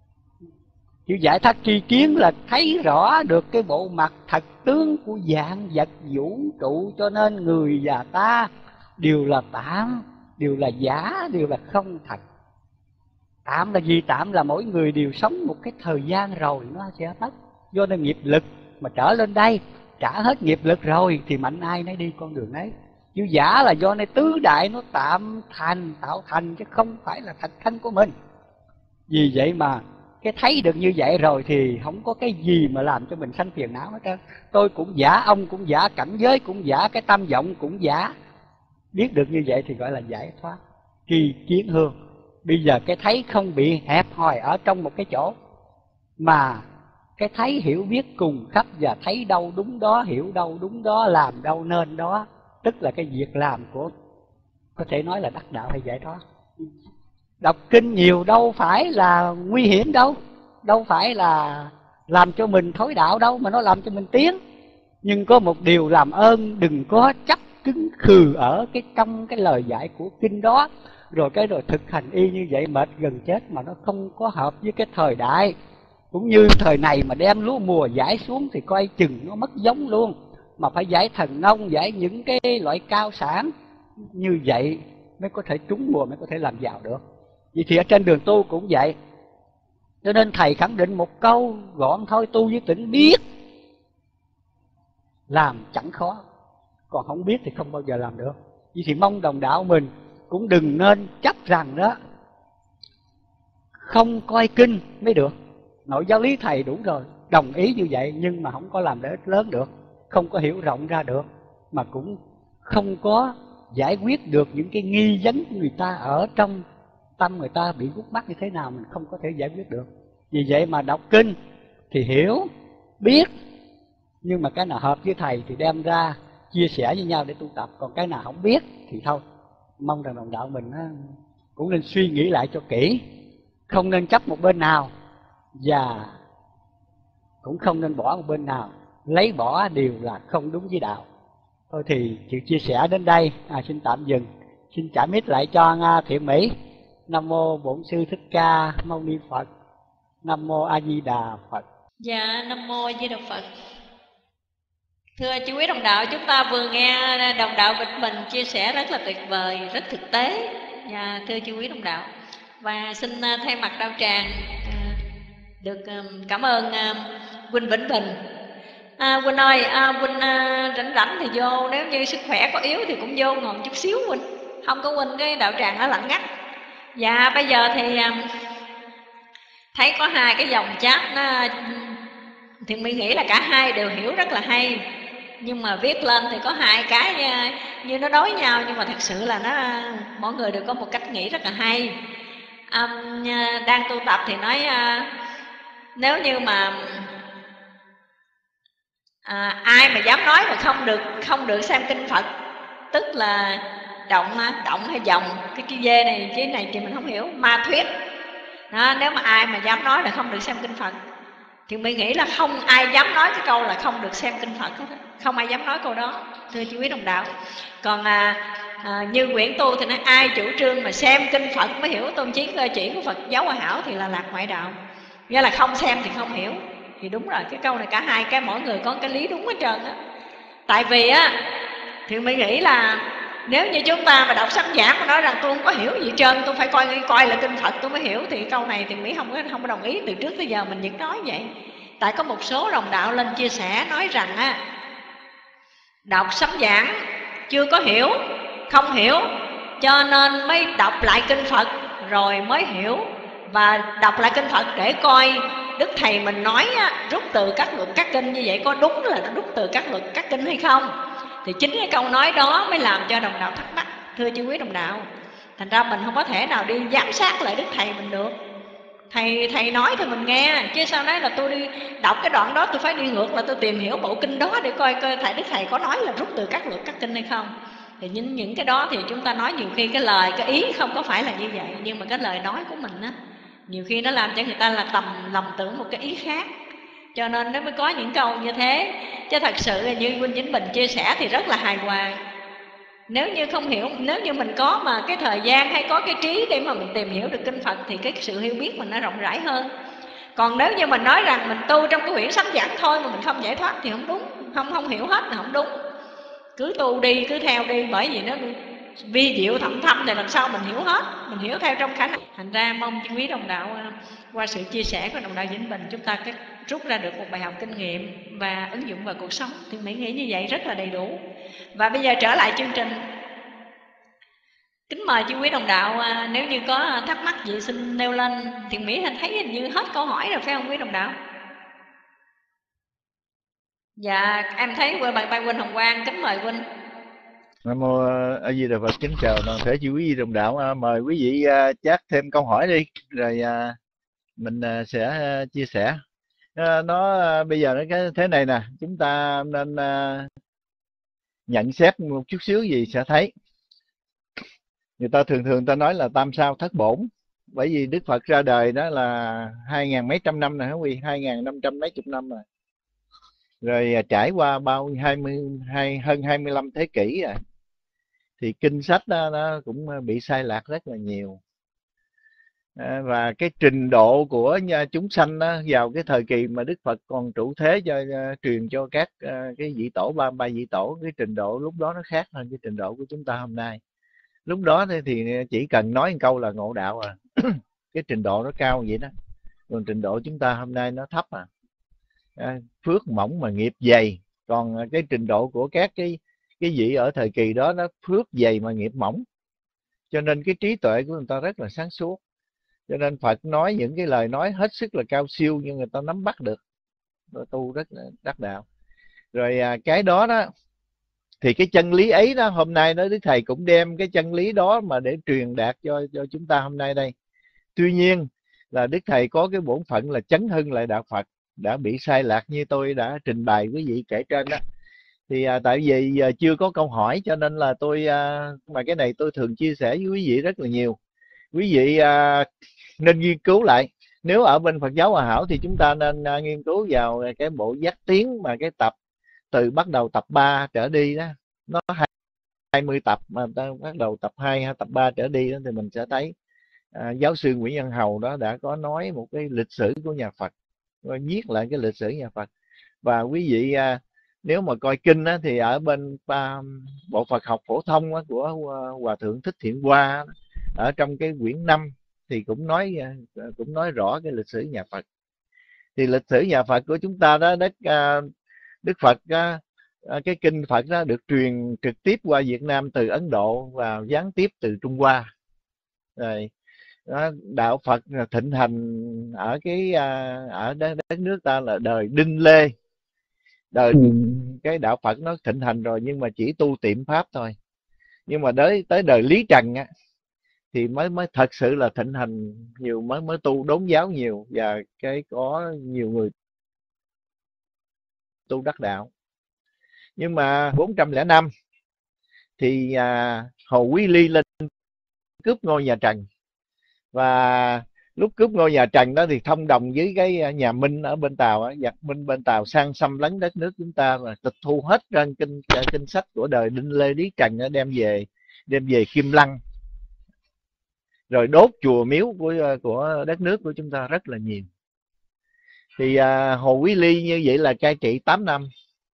Chữ giải thoát tri kiến là thấy rõ được cái bộ mặt thật tướng của vạn vật vũ trụ, cho nên người và ta đều là tạm, đều là giả, đều là không thật. Tạm là gì? Tạm là mỗi người đều sống một cái thời gian rồi nó sẽ mất, do nên nghiệp lực mà trở lên đây, trả hết nghiệp lực rồi thì mạnh ai nấy đi con đường ấy. Chữ giả là do này tứ đại nó tạm thành, tạo thành, chứ không phải là thật thân của mình. Vì vậy mà cái thấy được như vậy rồi thì không có cái gì mà làm cho mình sanh phiền não hết trơn. Tôi cũng giả, ông cũng giả, cảnh giới cũng giả, cái tâm vọng cũng giả. Biết được như vậy thì gọi là giải thoát tri kiến hương. Bây giờ cái thấy không bị hẹp hòi ở trong một cái chỗ, mà cái thấy hiểu biết cùng khắp, và thấy đâu đúng đó, hiểu đâu đúng đó, làm đâu nên đó. Tức là cái việc làm của, có thể nói là đắc đạo hay giải thoát. Đọc kinh nhiều đâu phải là nguy hiểm đâu, đâu phải là làm cho mình thối đạo đâu, mà nó làm cho mình tiến. Nhưng có một điều làm ơn, đừng có chấp cứng khừ ở cái trong cái lời dạy của kinh đó, rồi cái rồi thực hành y như vậy mệt gần chết, mà nó không có hợp với cái thời đại. Cũng như thời này mà đem lúa mùa giải xuống thì coi chừng nó mất giống luôn, mà phải giải thần nông, giải những cái loại cao sản, như vậy mới có thể trúng mùa, mới có thể làm giàu được. Vậy thì ở trên đường tu cũng vậy. Cho nên thầy khẳng định một câu gọn thôi: tu với tỉnh biết, làm chẳng khó, còn không biết thì không bao giờ làm được. Vậy thì mong đồng đạo mình cũng đừng nên chấp rằng đó không coi kinh mới được. Nội giáo lý thầy đủ rồi, đồng ý như vậy, nhưng mà không có làm lợi ích lớn được, không có hiểu rộng ra được, mà cũng không có giải quyết được những cái nghi vấn của người ta ở trong tâm người ta bị gút mắc như thế nào, mình không có thể giải quyết được. Vì vậy mà đọc kinh thì hiểu, biết, nhưng mà cái nào hợp với thầy thì đem ra chia sẻ với nhau để tu tập, còn cái nào không biết thì thôi. Mong rằng đồng đạo mình cũng nên suy nghĩ lại cho kỹ, không nên chấp một bên nào, và cũng không nên bỏ một bên nào. Lấy bỏ đều là không đúng với đạo. Thôi thì chịu chia sẻ đến đây, à, xin tạm dừng. Xin trả mic lại cho Thiện Mỹ. Nam mô Bổn Sư Thích Ca Mâu Ni Phật. Nam mô A Di Đà Phật. Dạ, Nam mô A Di Đà Phật. Thưa chú quý đồng đạo, chúng ta vừa nghe đồng đạo Vĩnh Bình chia sẻ rất là tuyệt vời, rất thực tế. Dạ, thưa chú quý đồng đạo, và xin thay mặt đạo tràng được cảm ơn Huynh Vĩnh Bình. À, Huynh ơi, à, Huynh à, rảnh rảnh thì vô, nếu như sức khỏe có yếu thì cũng vô ngồi chút xíu Huynh, không có Huynh cái đạo tràng nó lặng ngắt. Dạ, bây giờ thì thấy có hai cái dòng chat nó, thì mình nghĩ là cả hai đều hiểu rất là hay, nhưng mà viết lên thì có hai cái như nó đối nhau, nhưng mà thật sự là nó mỗi người đều có một cách nghĩ rất là hay. À, đang tu tập thì nói à, nếu như mà à, ai mà dám nói mà không được không được xem kinh Phật, tức là động động hay dòng, cái cái dê này cái này thì mình không hiểu, ma thuyết đó. Nếu mà ai mà dám nói là không được xem kinh Phật thì mình nghĩ là không ai dám nói cái câu là không được xem kinh Phật hết, không ai dám nói câu đó, thưa chú quý đồng đạo. Còn à, à, như quyển tu thì nói ai chủ trương mà xem kinh Phật mới hiểu tôn chí cơ chỉ của Phật giáo Hòa Hảo thì là lạc ngoại đạo, nghĩa là không xem thì không hiểu. Thì đúng rồi, cái câu này cả hai cái mỗi người có cái lý đúng hết trơn á. Tại vì á thì mình nghĩ là nếu như chúng ta mà đọc sách giảng mà nói rằng tôi không có hiểu gì trơn, tôi phải coi coi là kinh Phật tôi mới hiểu, thì câu này thì Mỹ không có không có đồng ý. Từ trước tới giờ mình vẫn nói vậy. Tại có một số đồng đạo lên chia sẻ nói rằng á, đọc sách giảng chưa có hiểu, không hiểu cho nên mới đọc lại kinh Phật rồi mới hiểu, và đọc lại kinh Phật để coi Đức Thầy mình nói á, rút từ các luật các kinh như vậy có đúng là rút từ các luật các kinh hay không. Thì chính cái câu nói đó mới làm cho đồng đạo thắc mắc, thưa chư quý đồng đạo. Thành ra mình không có thể nào đi giám sát lại Đức Thầy mình được. Thầy thầy nói thì mình nghe, chứ sao nói là tôi đi đọc cái đoạn đó tôi phải đi ngược là tôi tìm hiểu bộ kinh đó để coi coi thầy Đức Thầy có nói là rút từ các luật các kinh hay không. Thì những những cái đó thì chúng ta nói nhiều khi cái lời cái ý không có phải là như vậy, nhưng mà cái lời nói của mình á nhiều khi nó làm cho người ta là tầm lầm tưởng một cái ý khác, cho nên nó mới có những câu như thế. Chứ thật sự là như Huynh Vĩnh Bình chia sẻ thì rất là hài hòa. Nếu như không hiểu, nếu như mình có mà cái thời gian hay có cái trí để mà mình tìm hiểu được kinh Phật thì cái sự hiểu biết mình nó rộng rãi hơn. Còn nếu như mình nói rằng mình tu trong cái quyển sách giảng thôi mà mình không giải thoát thì không đúng, không không hiểu hết là không đúng. Cứ tu đi, cứ theo đi, bởi vì nó vi diệu thậm thâm thì làm sao mình hiểu hết, mình hiểu theo trong khả năng. Thành ra mong chư quý đồng đạo qua sự chia sẻ của đồng đạo Vĩnh Bình chúng ta rút ra được một bài học kinh nghiệm và ứng dụng vào cuộc sống. Thì Mỹ nghĩ như vậy rất là đầy đủ. Và bây giờ trở lại chương trình, kính mời chư quý đồng đạo nếu như có thắc mắc gì xin nêu lên. Thì Mỹ thấy hình như hết câu hỏi rồi phải không quý đồng đạo? Dạ em thấy qua bàn tay Huynh Hồng Quang, kính mời Huynh. Nam mô A Di Đà Phật. Kính chào toàn thể chư quý vị đồng đạo. Mời quý vị chat thêm câu hỏi đi rồi mình sẽ chia sẻ. Nó bây giờ nó cái thế này nè, chúng ta nên nhận xét một chút xíu gì sẽ thấy. Người ta thường thường ta nói là tam sao thất bổn, bởi vì Đức Phật ra đời đó là hai ngàn mấy trăm năm rồi hả quý, hai ngàn năm trăm mấy chục năm rồi. Rồi trải qua bao hai mươi hai hơn hai mươi lăm thế kỷ rồi. Thì kinh sách đó, nó cũng bị sai lạc rất là nhiều. À, và cái trình độ của chúng sanh đó, vào cái thời kỳ mà Đức Phật còn trụ thế cho uh, truyền cho các uh, cái vị tổ ba ba vị tổ, cái trình độ lúc đó nó khác hơn cái trình độ của chúng ta hôm nay. Lúc đó thì chỉ cần nói một câu là ngộ đạo à. Cái trình độ nó cao vậy đó. Còn trình độ chúng ta hôm nay nó thấp à. À, phước mỏng mà nghiệp dày. Còn cái trình độ của các cái cái vị ở thời kỳ đó nó phước dày mà nghiệp mỏng. Cho nên cái trí tuệ của người ta rất là sáng suốt. Cho nên Phật nói những cái lời nói hết sức là cao siêu nhưng người ta nắm bắt được. Rồi tu rất là đắc đạo. Rồi à, cái đó đó thì cái chân lý ấy đó hôm nay đó Đức Thầy cũng đem cái chân lý đó mà để truyền đạt cho cho chúng ta hôm nay đây. Tuy nhiên là Đức Thầy có cái bổn phận là chấn hưng lại đạo Phật đã bị sai lạc như tôi đã trình bày quý vị kể trên đó. Thì à, tại vì à, chưa có câu hỏi cho nên là tôi à, mà cái này tôi thường chia sẻ với quý vị rất là nhiều. Quý vị à, nên nghiên cứu lại. Nếu ở bên Phật giáo Hòa Hảo thì chúng ta nên à, nghiên cứu vào cái bộ giác tiến mà cái tập từ bắt đầu tập ba trở đi đó, nó hai mươi tập mà ta bắt đầu tập hai hay tập ba trở đi đó, thì mình sẽ thấy à, giáo sư Nguyễn Văn Hầu đó đã có nói một cái lịch sử của nhà Phật, viết lại cái lịch sử nhà Phật. Và quý vị à, nếu mà coi kinh á, thì ở bên à, bộ Phật học phổ thông á, của Hòa Thượng Thích Thiện Hoa ở trong cái quyển năm thì cũng nói cũng nói rõ cái lịch sử nhà Phật. Thì lịch sử nhà Phật của chúng ta đó, Đức à, Đức Phật á, cái kinh Phật đó được truyền trực tiếp qua Việt Nam từ Ấn Độ và gián tiếp từ Trung Hoa. Rồi đó, đạo Phật thịnh hành ở cái ở đất nước ta là đời Đinh Lê. Đời cái đạo Phật nó thịnh hành rồi nhưng mà chỉ tu tiệm pháp thôi. Nhưng mà tới tới đời Lý Trần á thì mới mới thật sự là thịnh hành nhiều, mới mới tu đốn giáo nhiều và cái có nhiều người tu đắc đạo. Nhưng mà bốn trăm lẻ năm thì à, Hồ Quý Ly lên cướp ngôi nhà Trần. Và lúc cướp ngôi nhà Trần đó thì thông đồng với cái nhà Minh ở bên Tàu, giặc Minh bên Tàu sang xâm lấn đất nước chúng ta và tịch thu hết trên kinh kinh sách của đời Đinh Lê Lý Trần, đem về đem về Kim Lăng, rồi đốt chùa miếu của của đất nước của chúng ta rất là nhiều. Thì à, Hồ Quý Ly như vậy là cai trị tám năm.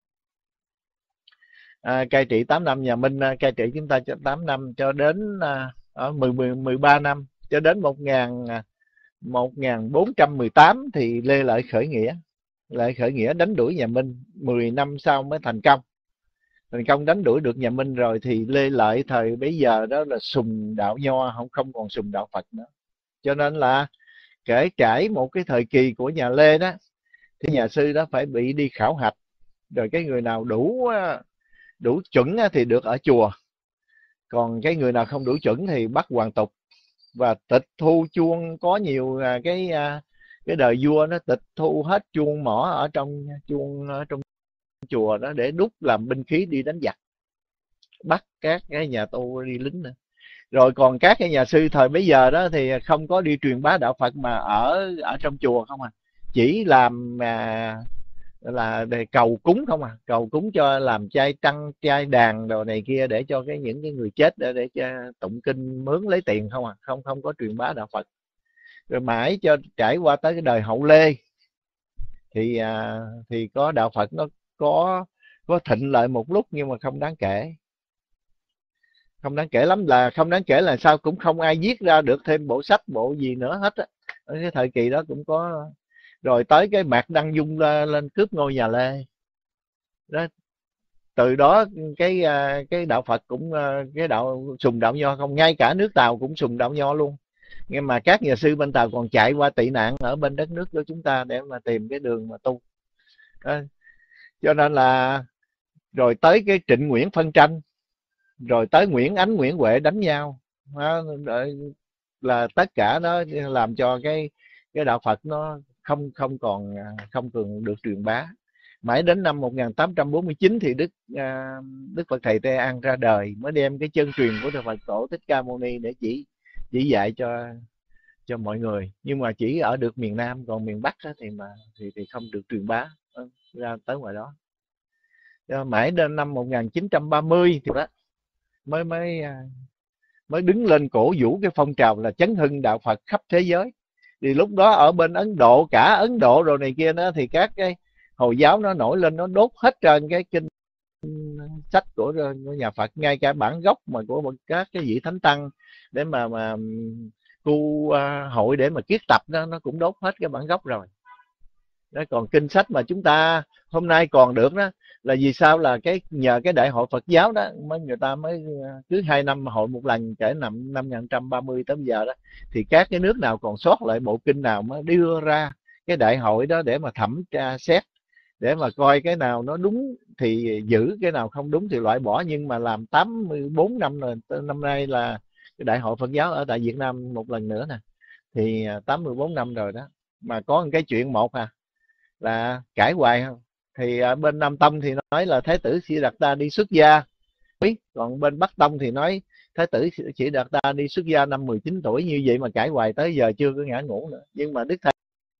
À, cai trị tám năm, nhà Minh cai trị chúng ta cho tám năm cho đến à, ở mười ba năm cho đến một nghìn bốn trăm mười tám thì Lê Lợi khởi nghĩa. Lợi khởi nghĩa đánh đuổi nhà Minh, mười năm sau mới thành công. thành công đánh đuổi được nhà Minh rồi, thì Lê Lợi thời bấy giờ đó là sùng đạo Nho, không không còn sùng đạo Phật nữa. Cho nên là kể trải một cái thời kỳ của nhà Lê đó, thì nhà sư đó phải bị đi khảo hạch, rồi cái người nào đủ đủ chuẩn thì được ở chùa, còn cái người nào không đủ chuẩn thì bắt hoàn tục và tịch thu chuông. Có nhiều cái cái đời vua nó tịch thu hết chuông mỏ ở trong chuông ở trong chùa đó để đúc làm binh khí đi đánh giặc, bắt các cái nhà tu đi lính nữa. Rồi còn các cái nhà sư thời bấy giờ đó thì không có đi truyền bá đạo Phật mà ở ở trong chùa không à, chỉ làm à, là để cầu cúng không à, cầu cúng cho làm trai trăng trai đàn đồ này kia để cho cái những cái người chết để, để cho tụng kinh mướn lấy tiền không à, không không có truyền bá đạo Phật. Rồi mãi cho trải qua tới cái đời Hậu Lê thì à, thì có đạo Phật nó có có thịnh lợi một lúc, nhưng mà không đáng kể, không đáng kể lắm. Là không đáng kể là sao, cũng không ai viết ra được thêm bộ sách bộ gì nữa hết á. Ở cái thời kỳ đó cũng có. Rồi tới cái Mạc Đăng Dung lên cướp ngôi nhà Lê đó, từ đó cái cái đạo Phật cũng cái đạo sùng đạo Nho không, ngay cả nước Tàu cũng sùng đạo Nho luôn. Nhưng mà các nhà sư bên Tàu còn chạy qua tị nạn ở bên đất nước của chúng ta để mà tìm cái đường mà tu đó. Cho nên là rồi tới cái Trịnh Nguyễn phân tranh, rồi tới Nguyễn Ánh Nguyễn Huệ đánh nhau đó, là tất cả nó làm cho cái cái đạo Phật nó không không còn không còn được truyền bá. Mãi đến năm một nghìn tám trăm bốn mươi chín thì Đức Đức Phật Thầy Tây An ra đời, mới đem cái chân truyền của Đức Phật Tổ Thích Ca Mâu Ni để chỉ chỉ dạy cho cho mọi người. Nhưng mà chỉ ở được miền Nam, còn miền Bắc thì mà thì thì không được truyền bá ra tới ngoài đó. Cho mãi đến năm một nghìn chín trăm ba mươi thì đó mới mới mới đứng lên cổ vũ cái phong trào là chấn hưng đạo Phật khắp thế giới. Thì lúc đó ở bên Ấn Độ, cả Ấn Độ rồi này kia đó, thì các cái Hồi giáo nó nổi lên, nó đốt hết trơn cái kinh sách của, của nhà Phật, ngay cả bản gốc mà của các cái vị thánh tăng để mà mà tu hội để mà kiết tập đó, nó cũng đốt hết cái bản gốc rồi. Đó, còn kinh sách mà chúng ta hôm nay còn được đó là vì sao, là cái nhờ cái đại hội Phật giáo đó, mới người ta mới cứ hai năm hội một lần, kể năm năm một nghìn chín trăm ba mươi tới bây giờ đó, thì các cái nước nào còn sót lại bộ kinh nào mới đưa ra cái đại hội đó để mà thẩm tra xét, để mà coi cái nào nó đúng thì giữ, cái nào không đúng thì loại bỏ. Nhưng mà làm tám mươi bốn năm rồi, năm nay là cái đại hội Phật giáo ở tại Việt Nam một lần nữa nè, thì tám mươi bốn năm rồi đó, mà có một cái chuyện một à là cãi hoài không. Thì bên Nam Tông thì nói là Thái tử Sĩ Đạt Ta đi xuất gia, còn bên Bắc Tông thì nói Thái tử Sĩ Đạt Ta đi xuất gia năm mười chín tuổi. Như vậy mà cãi hoài tới giờ chưa có ngã ngũ nữa. Nhưng mà Đức Thầy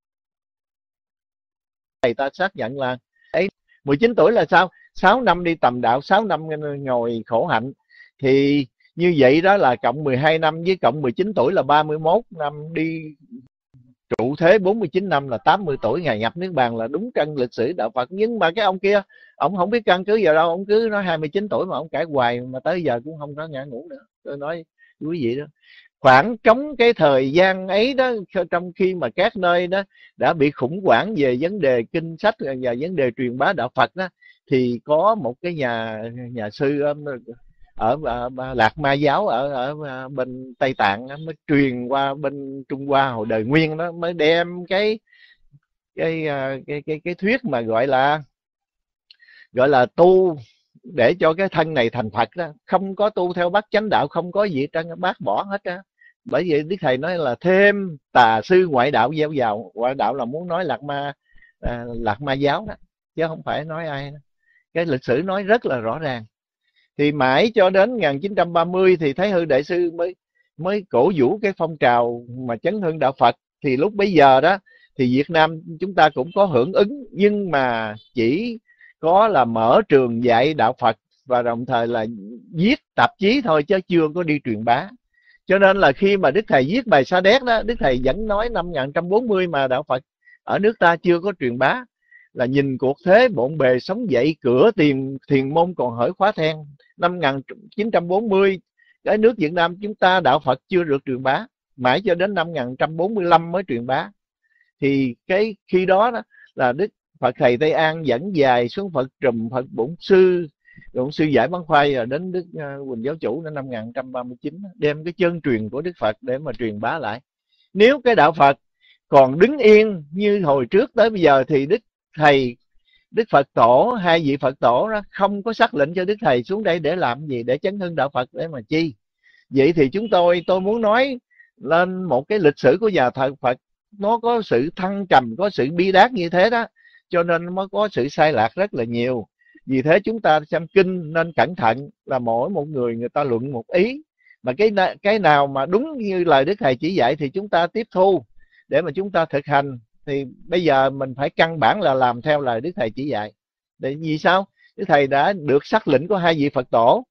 Thầy ta xác nhận là ấy, mười chín tuổi là sao? sáu năm đi tầm đạo, sáu năm ngồi khổ hạnh. Thì như vậy đó là cộng mười hai năm với cộng mười chín tuổi là ba mươi mốt năm, đi trụ thế bốn mươi chín năm là tám mươi tuổi ngày nhập niết bàn, là đúng căn lịch sử đạo Phật. Nhưng mà cái ông kia, ông không biết căn cứ vào đâu, ông cứ nói hai mươi chín tuổi mà ông cãi hoài, mà tới giờ cũng không có ngã ngũ nữa. Tôi nói quý vị đó, khoảng trống cái thời gian ấy đó, trong khi mà các nơi đó đã bị khủng hoảng về vấn đề kinh sách và vấn đề truyền bá đạo Phật đó, thì có một cái nhà nhà sư ở, ở, ở Lạc Ma giáo ở ở bên Tây Tạng đó, mới truyền qua bên Trung Hoa hồi đời Nguyên đó, mới đem cái cái cái cái, cái thuyết mà gọi là gọi là tu để cho cái thân này thành Phật đó, không có tu theo bát chánh đạo, không có gì trăng bác bỏ hết á. Bởi vậy Đức Thầy nói là thêm tà sư ngoại đạo gieo vào. Ngoại đạo là muốn nói Lạc Ma à, Lạc Ma giáo đó, chứ không phải nói ai đó. Cái lịch sử nói rất là rõ ràng. Thì mãi cho đến một nghìn chín trăm ba mươi thì Thái Hư Đại Sư mới mới cổ vũ cái phong trào mà chấn hưng đạo Phật. Thì lúc bấy giờ đó thì Việt Nam chúng ta cũng có hưởng ứng, nhưng mà chỉ có là mở trường dạy đạo Phật và đồng thời là viết tạp chí thôi, chứ chưa có đi truyền bá. Cho nên là khi mà Đức Thầy viết bài Sa Đéc đó, Đức Thầy vẫn nói năm một nghìn chín trăm bốn mươi mà đạo Phật ở nước ta chưa có truyền bá, là nhìn cuộc thế bộn bề sống dậy, cửa tiền thiền môn còn hỡi khóa then. Năm một nghìn chín trăm bốn mươi cái nước Việt Nam chúng ta đạo Phật chưa được truyền bá, mãi cho đến năm một nghìn chín trăm bốn mươi lăm mới truyền bá. Thì cái khi đó, đó là Đức Phật Thầy Tây An dẫn dài xuống Phật Trùm, Phật Bổn Sư, Rồi ông sư giải bắn khoai rồi đến Đức uh, Quỳnh Giáo Chủ năm một nghìn không trăm ba mươi chín, đem cái chân truyền của Đức Phật để mà truyền bá lại. Nếu cái đạo Phật còn đứng yên như hồi trước tới bây giờ thì Đức Thầy, Đức Phật Tổ, hai vị Phật Tổ đó không có sắc lệnh cho Đức Thầy xuống đây để làm gì, để chấn hưng đạo Phật để mà chi. Vậy thì chúng tôi tôi muốn nói lên một cái lịch sử của nhà thờ Phật, nó có sự thăng trầm, có sự bi đát như thế đó, cho nên nó có sự sai lạc rất là nhiều. Vì thế chúng ta xem kinh nên cẩn thận, là mỗi một người người ta luận một ý, mà cái cái nào mà đúng như lời Đức Thầy chỉ dạy thì chúng ta tiếp thu để mà chúng ta thực hành. Thì bây giờ mình phải căn bản là làm theo lời Đức Thầy chỉ dạy. Để vì sao? Đức Thầy đã được sắc lệnh của hai vị Phật Tổ,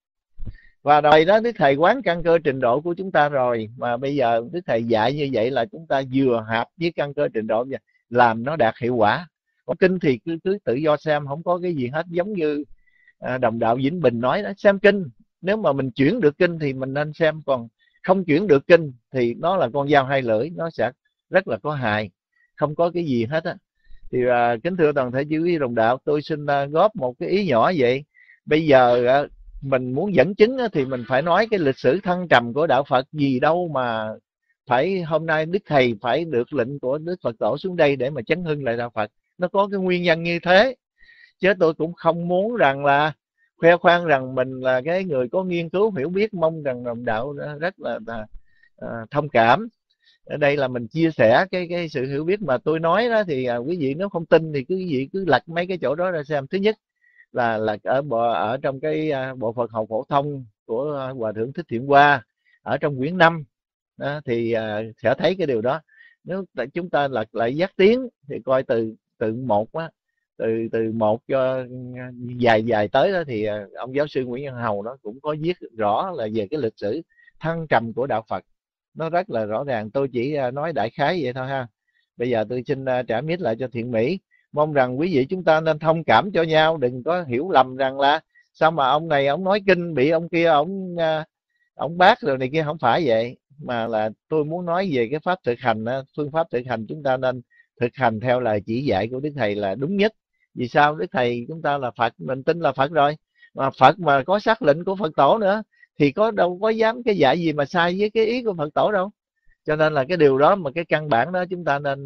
và đời đó Đức Thầy quán căn cơ trình độ của chúng ta rồi, mà bây giờ Đức Thầy dạy như vậy là chúng ta vừa hợp với căn cơ trình độ, làm nó đạt hiệu quả. Còn kinh thì cứ, cứ tự do xem, không có cái gì hết. Giống như à, đồng đạo Vĩnh Bình nói đó, xem kinh, nếu mà mình chuyển được kinh thì mình nên xem, còn không chuyển được kinh thì nó là con dao hai lưỡi, nó sẽ rất là có hại, không có cái gì hết á. Thì à, kính thưa toàn thể chư quý đồng đạo, tôi xin à, góp một cái ý nhỏ vậy. Bây giờ à, mình muốn dẫn chứng á, thì mình phải nói cái lịch sử thăng trầm của đạo Phật, gì đâu mà phải hôm nay Đức Thầy phải được lệnh của Đức Phật Tổ xuống đây để mà chấn hưng lại đạo Phật. Nó có cái nguyên nhân như thế, chứ tôi cũng không muốn rằng là khoe khoang rằng mình là cái người có nghiên cứu hiểu biết. Mong rằng đồng đạo rất là, là à, thông cảm. Ở đây là mình chia sẻ cái cái sự hiểu biết mà tôi nói đó, thì à, quý vị nếu không tin thì cứ quý vị cứ lật mấy cái chỗ đó ra xem. Thứ nhất là là ở bộ, ở trong cái uh, bộ Phật học phổ thông của uh, Hòa Thượng Thích Thiện Hoa ở trong quyển năm đó, thì uh, sẽ thấy cái điều đó. Nếu chúng ta lật lại giác tiếng thì coi từ từ một á, từ từ một cho dài dài tới đó, thì uh, ông giáo sư Nguyễn Văn Hầu đó cũng có viết rõ là về cái lịch sử thăng trầm của đạo Phật, nó rất là rõ ràng. Tôi chỉ uh, nói đại khái vậy thôi ha. Bây giờ tôi xin uh, trả mic lại cho Thiện Mỹ. Mong rằng quý vị chúng ta nên thông cảm cho nhau, đừng có hiểu lầm rằng là sao mà ông này ông nói kinh bị ông kia ông ông bác rồi này kia. Không phải vậy, mà là tôi muốn nói về cái pháp thực hành, phương pháp thực hành chúng ta nên thực hành theo lời chỉ dạy của Đức Thầy là đúng nhất. Vì sao? Đức Thầy chúng ta là Phật, mình tin là Phật rồi, mà Phật mà có sắc lệnh của Phật Tổ nữa thì có đâu có dám cái dạy gì mà sai với cái ý của Phật Tổ đâu. Cho nên là cái điều đó, mà cái căn bản đó chúng ta nên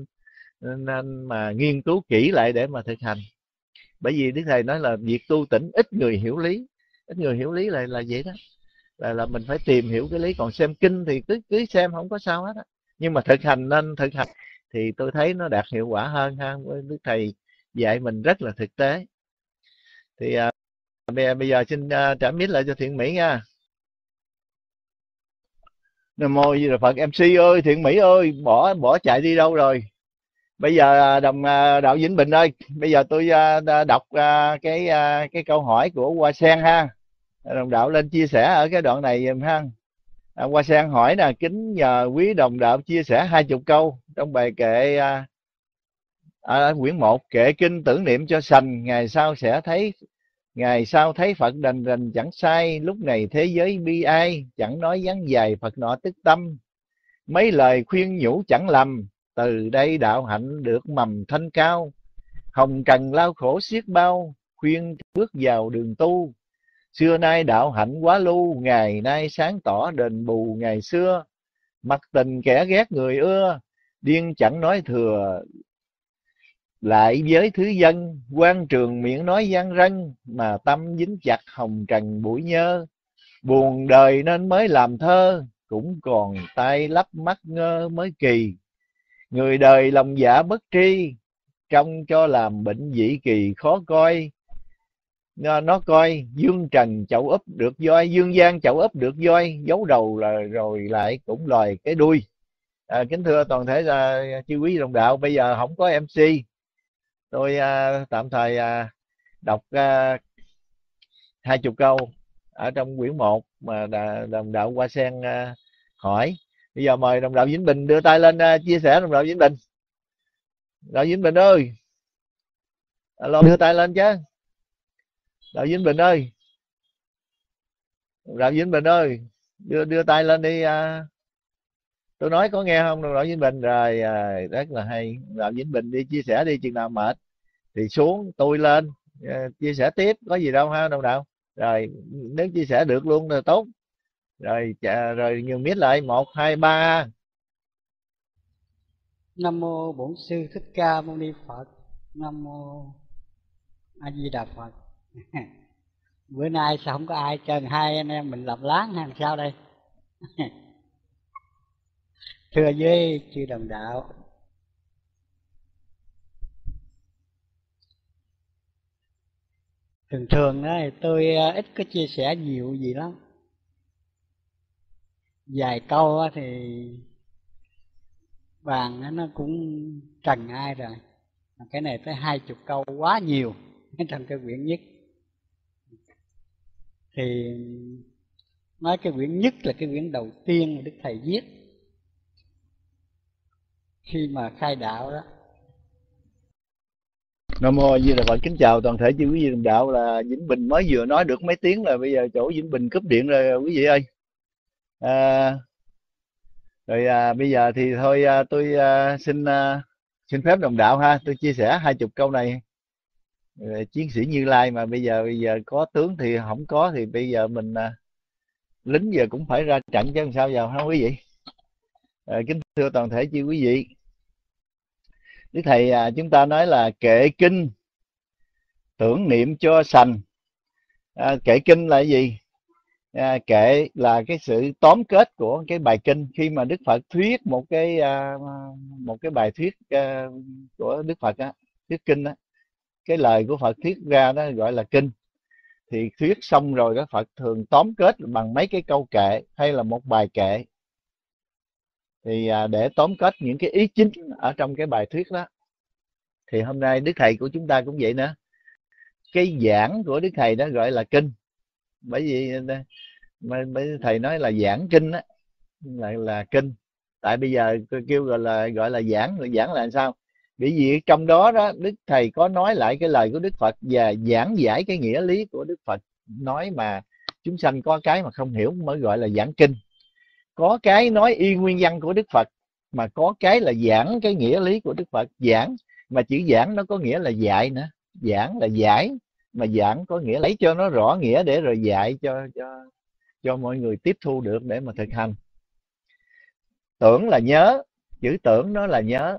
nên mà nghiên cứu kỹ lại để mà thực hành. Bởi vì Đức Thầy nói là việc tu tỉnh ít người hiểu lý, ít người hiểu lý là là vậy đó, là là mình phải tìm hiểu cái lý. Còn xem kinh thì cứ cứ xem không có sao hết á, nhưng mà thực hành nên thực hành thì tôi thấy nó đạt hiệu quả hơn ha. Đức Thầy dạy mình rất là thực tế. Thì à, bây, bây giờ xin à, trả mic lại cho Thiện Mỹ nha. Nam mô Di Đà Phật. em xê ơi, Thiện Mỹ ơi, bỏ bỏ chạy đi đâu rồi? Bây giờ đồng đạo Vĩnh Bình ơi, bây giờ tôi đọc cái cái câu hỏi của Hoa Sen ha. Đồng đạo lên chia sẻ ở cái đoạn này ha. Hoa Sen hỏi nè, kính nhờ quý đồng đạo chia sẻ hai chục câu trong bài kệ ở quyển một, kệ kinh tưởng niệm cho sành, ngày sau sẽ thấy ngày sau thấy Phật đành đành chẳng sai, lúc này thế giới bi ai, chẳng nói vắng dài Phật nọ tức tâm, mấy lời khuyên nhủ chẳng lầm, từ đây đạo hạnh được mầm thanh cao, hồng trần lao khổ xiết bao, khuyên bước vào đường tu, xưa nay đạo hạnh quá lưu, ngày nay sáng tỏ đền bù ngày xưa, mặc tình kẻ ghét người ưa, điên chẳng nói thừa lại với thứ dân, quan trường miệng nói gian rân, mà tâm dính chặt hồng trần bụi nhơ, buồn đời nên mới làm thơ, cũng còn tay lắp mắt ngơ mới kỳ, người đời lòng dạ bất tri, trông cho làm bệnh dĩ kỳ khó coi, nó coi dương trần chậu úp được voi, dương gian chậu úp được voi, giấu đầu là rồi lại cũng lòi cái đuôi. À, kính thưa toàn thể là chư quý đồng đạo, bây giờ không có em xê, tôi à, tạm thời à, đọc à, hai chục câu ở trong quyển một mà đồng đạo Hoa Sen à, hỏi. Bây giờ mời đồng đạo Vĩnh Bình đưa tay lên uh, chia sẻ. Đồng đạo Vĩnh Bình, đạo Vĩnh Bình ơi, alo, đưa tay lên chứ. Đạo Vĩnh Bình ơi, đạo Vĩnh Bình ơi, đưa đưa tay lên đi. Uh, tôi nói có nghe không? Đồng đạo Vĩnh Bình rồi, uh, rất là hay. Đạo Vĩnh Bình đi chia sẻ đi, chừng nào mệt thì xuống tôi lên uh, chia sẻ tiếp, có gì đâu ha đồng đạo. Rồi nếu chia sẻ được luôn là tốt. Rồi rồi nhường mic lại, một hai ba. Nam mô Bổn Sư Thích Ca Mâu Ni Phật. Nam mô A Di Đà Phật. Bữa nay sao không có ai trơn, hai anh em mình làm láng hay làm sao đây? Thưa với chư đồng đạo, thường thường đó tôi ít có chia sẻ nhiều gì lắm, vài câu thì bàn nó cũng trần ai rồi. Cái này tới hai chục câu quá nhiều trong cái quyển nhất. Thì nói cái quyển nhất là cái quyển đầu tiên mà Đức Thầy viết khi mà khai đạo đó. Nam mô A Di Đà Phật. Kính chào toàn thể chư quý vị đồng đạo. Là Vĩnh Bình mới vừa nói được mấy tiếng là bây giờ chỗ Vĩnh Bình cúp điện rồi quý vị ơi. À, rồi à, bây giờ thì thôi à, tôi à, xin à, xin phép đồng đạo ha, tôi chia sẻ hai chục câu này. Rồi, chiến sĩ Như Lai mà bây giờ bây giờ có tướng thì không có thì bây giờ mình à, lính giờ cũng phải ra trận chứ làm sao giờ không quý vị. À, kính thưa toàn thể chư quý vị, Đức Thầy à, chúng ta nói là kệ kinh tưởng niệm cho sành. À, kệ kinh là gì? À, kệ là cái sự tóm kết của cái bài kinh. Khi mà Đức Phật thuyết một cái à, một cái bài thuyết à, của Đức Phật á, thuyết kinh á, cái lời của Phật thuyết ra đó gọi là kinh. Thì thuyết xong rồi đó, Phật thường tóm kết bằng mấy cái câu kệ hay là một bài kệ, thì à, để tóm kết những cái ý chính ở trong cái bài thuyết đó. Thì hôm nay Đức Thầy của chúng ta cũng vậy nữa, cái giảng của Đức Thầy đó gọi là kinh. Bởi vì bởi Thầy nói là giảng kinh á, là là kinh. Tại bây giờ kêu gọi là gọi là giảng, là giảng là sao? Bởi vì trong đó đó Đức Thầy có nói lại cái lời của Đức Phật và giảng giải cái nghĩa lý của Đức Phật nói, mà chúng sanh có cái mà không hiểu mới gọi là giảng kinh. Có cái nói y nguyên văn của Đức Phật, mà có cái là giảng cái nghĩa lý của Đức Phật. Giảng mà chữ giảng nó có nghĩa là dạy nữa. Giảng là giải, mà giảng có nghĩa lấy cho nó rõ nghĩa để rồi dạy cho cho cho mọi người tiếp thu được để mà thực hành. Tưởng là nhớ, chữ tưởng nó là nhớ.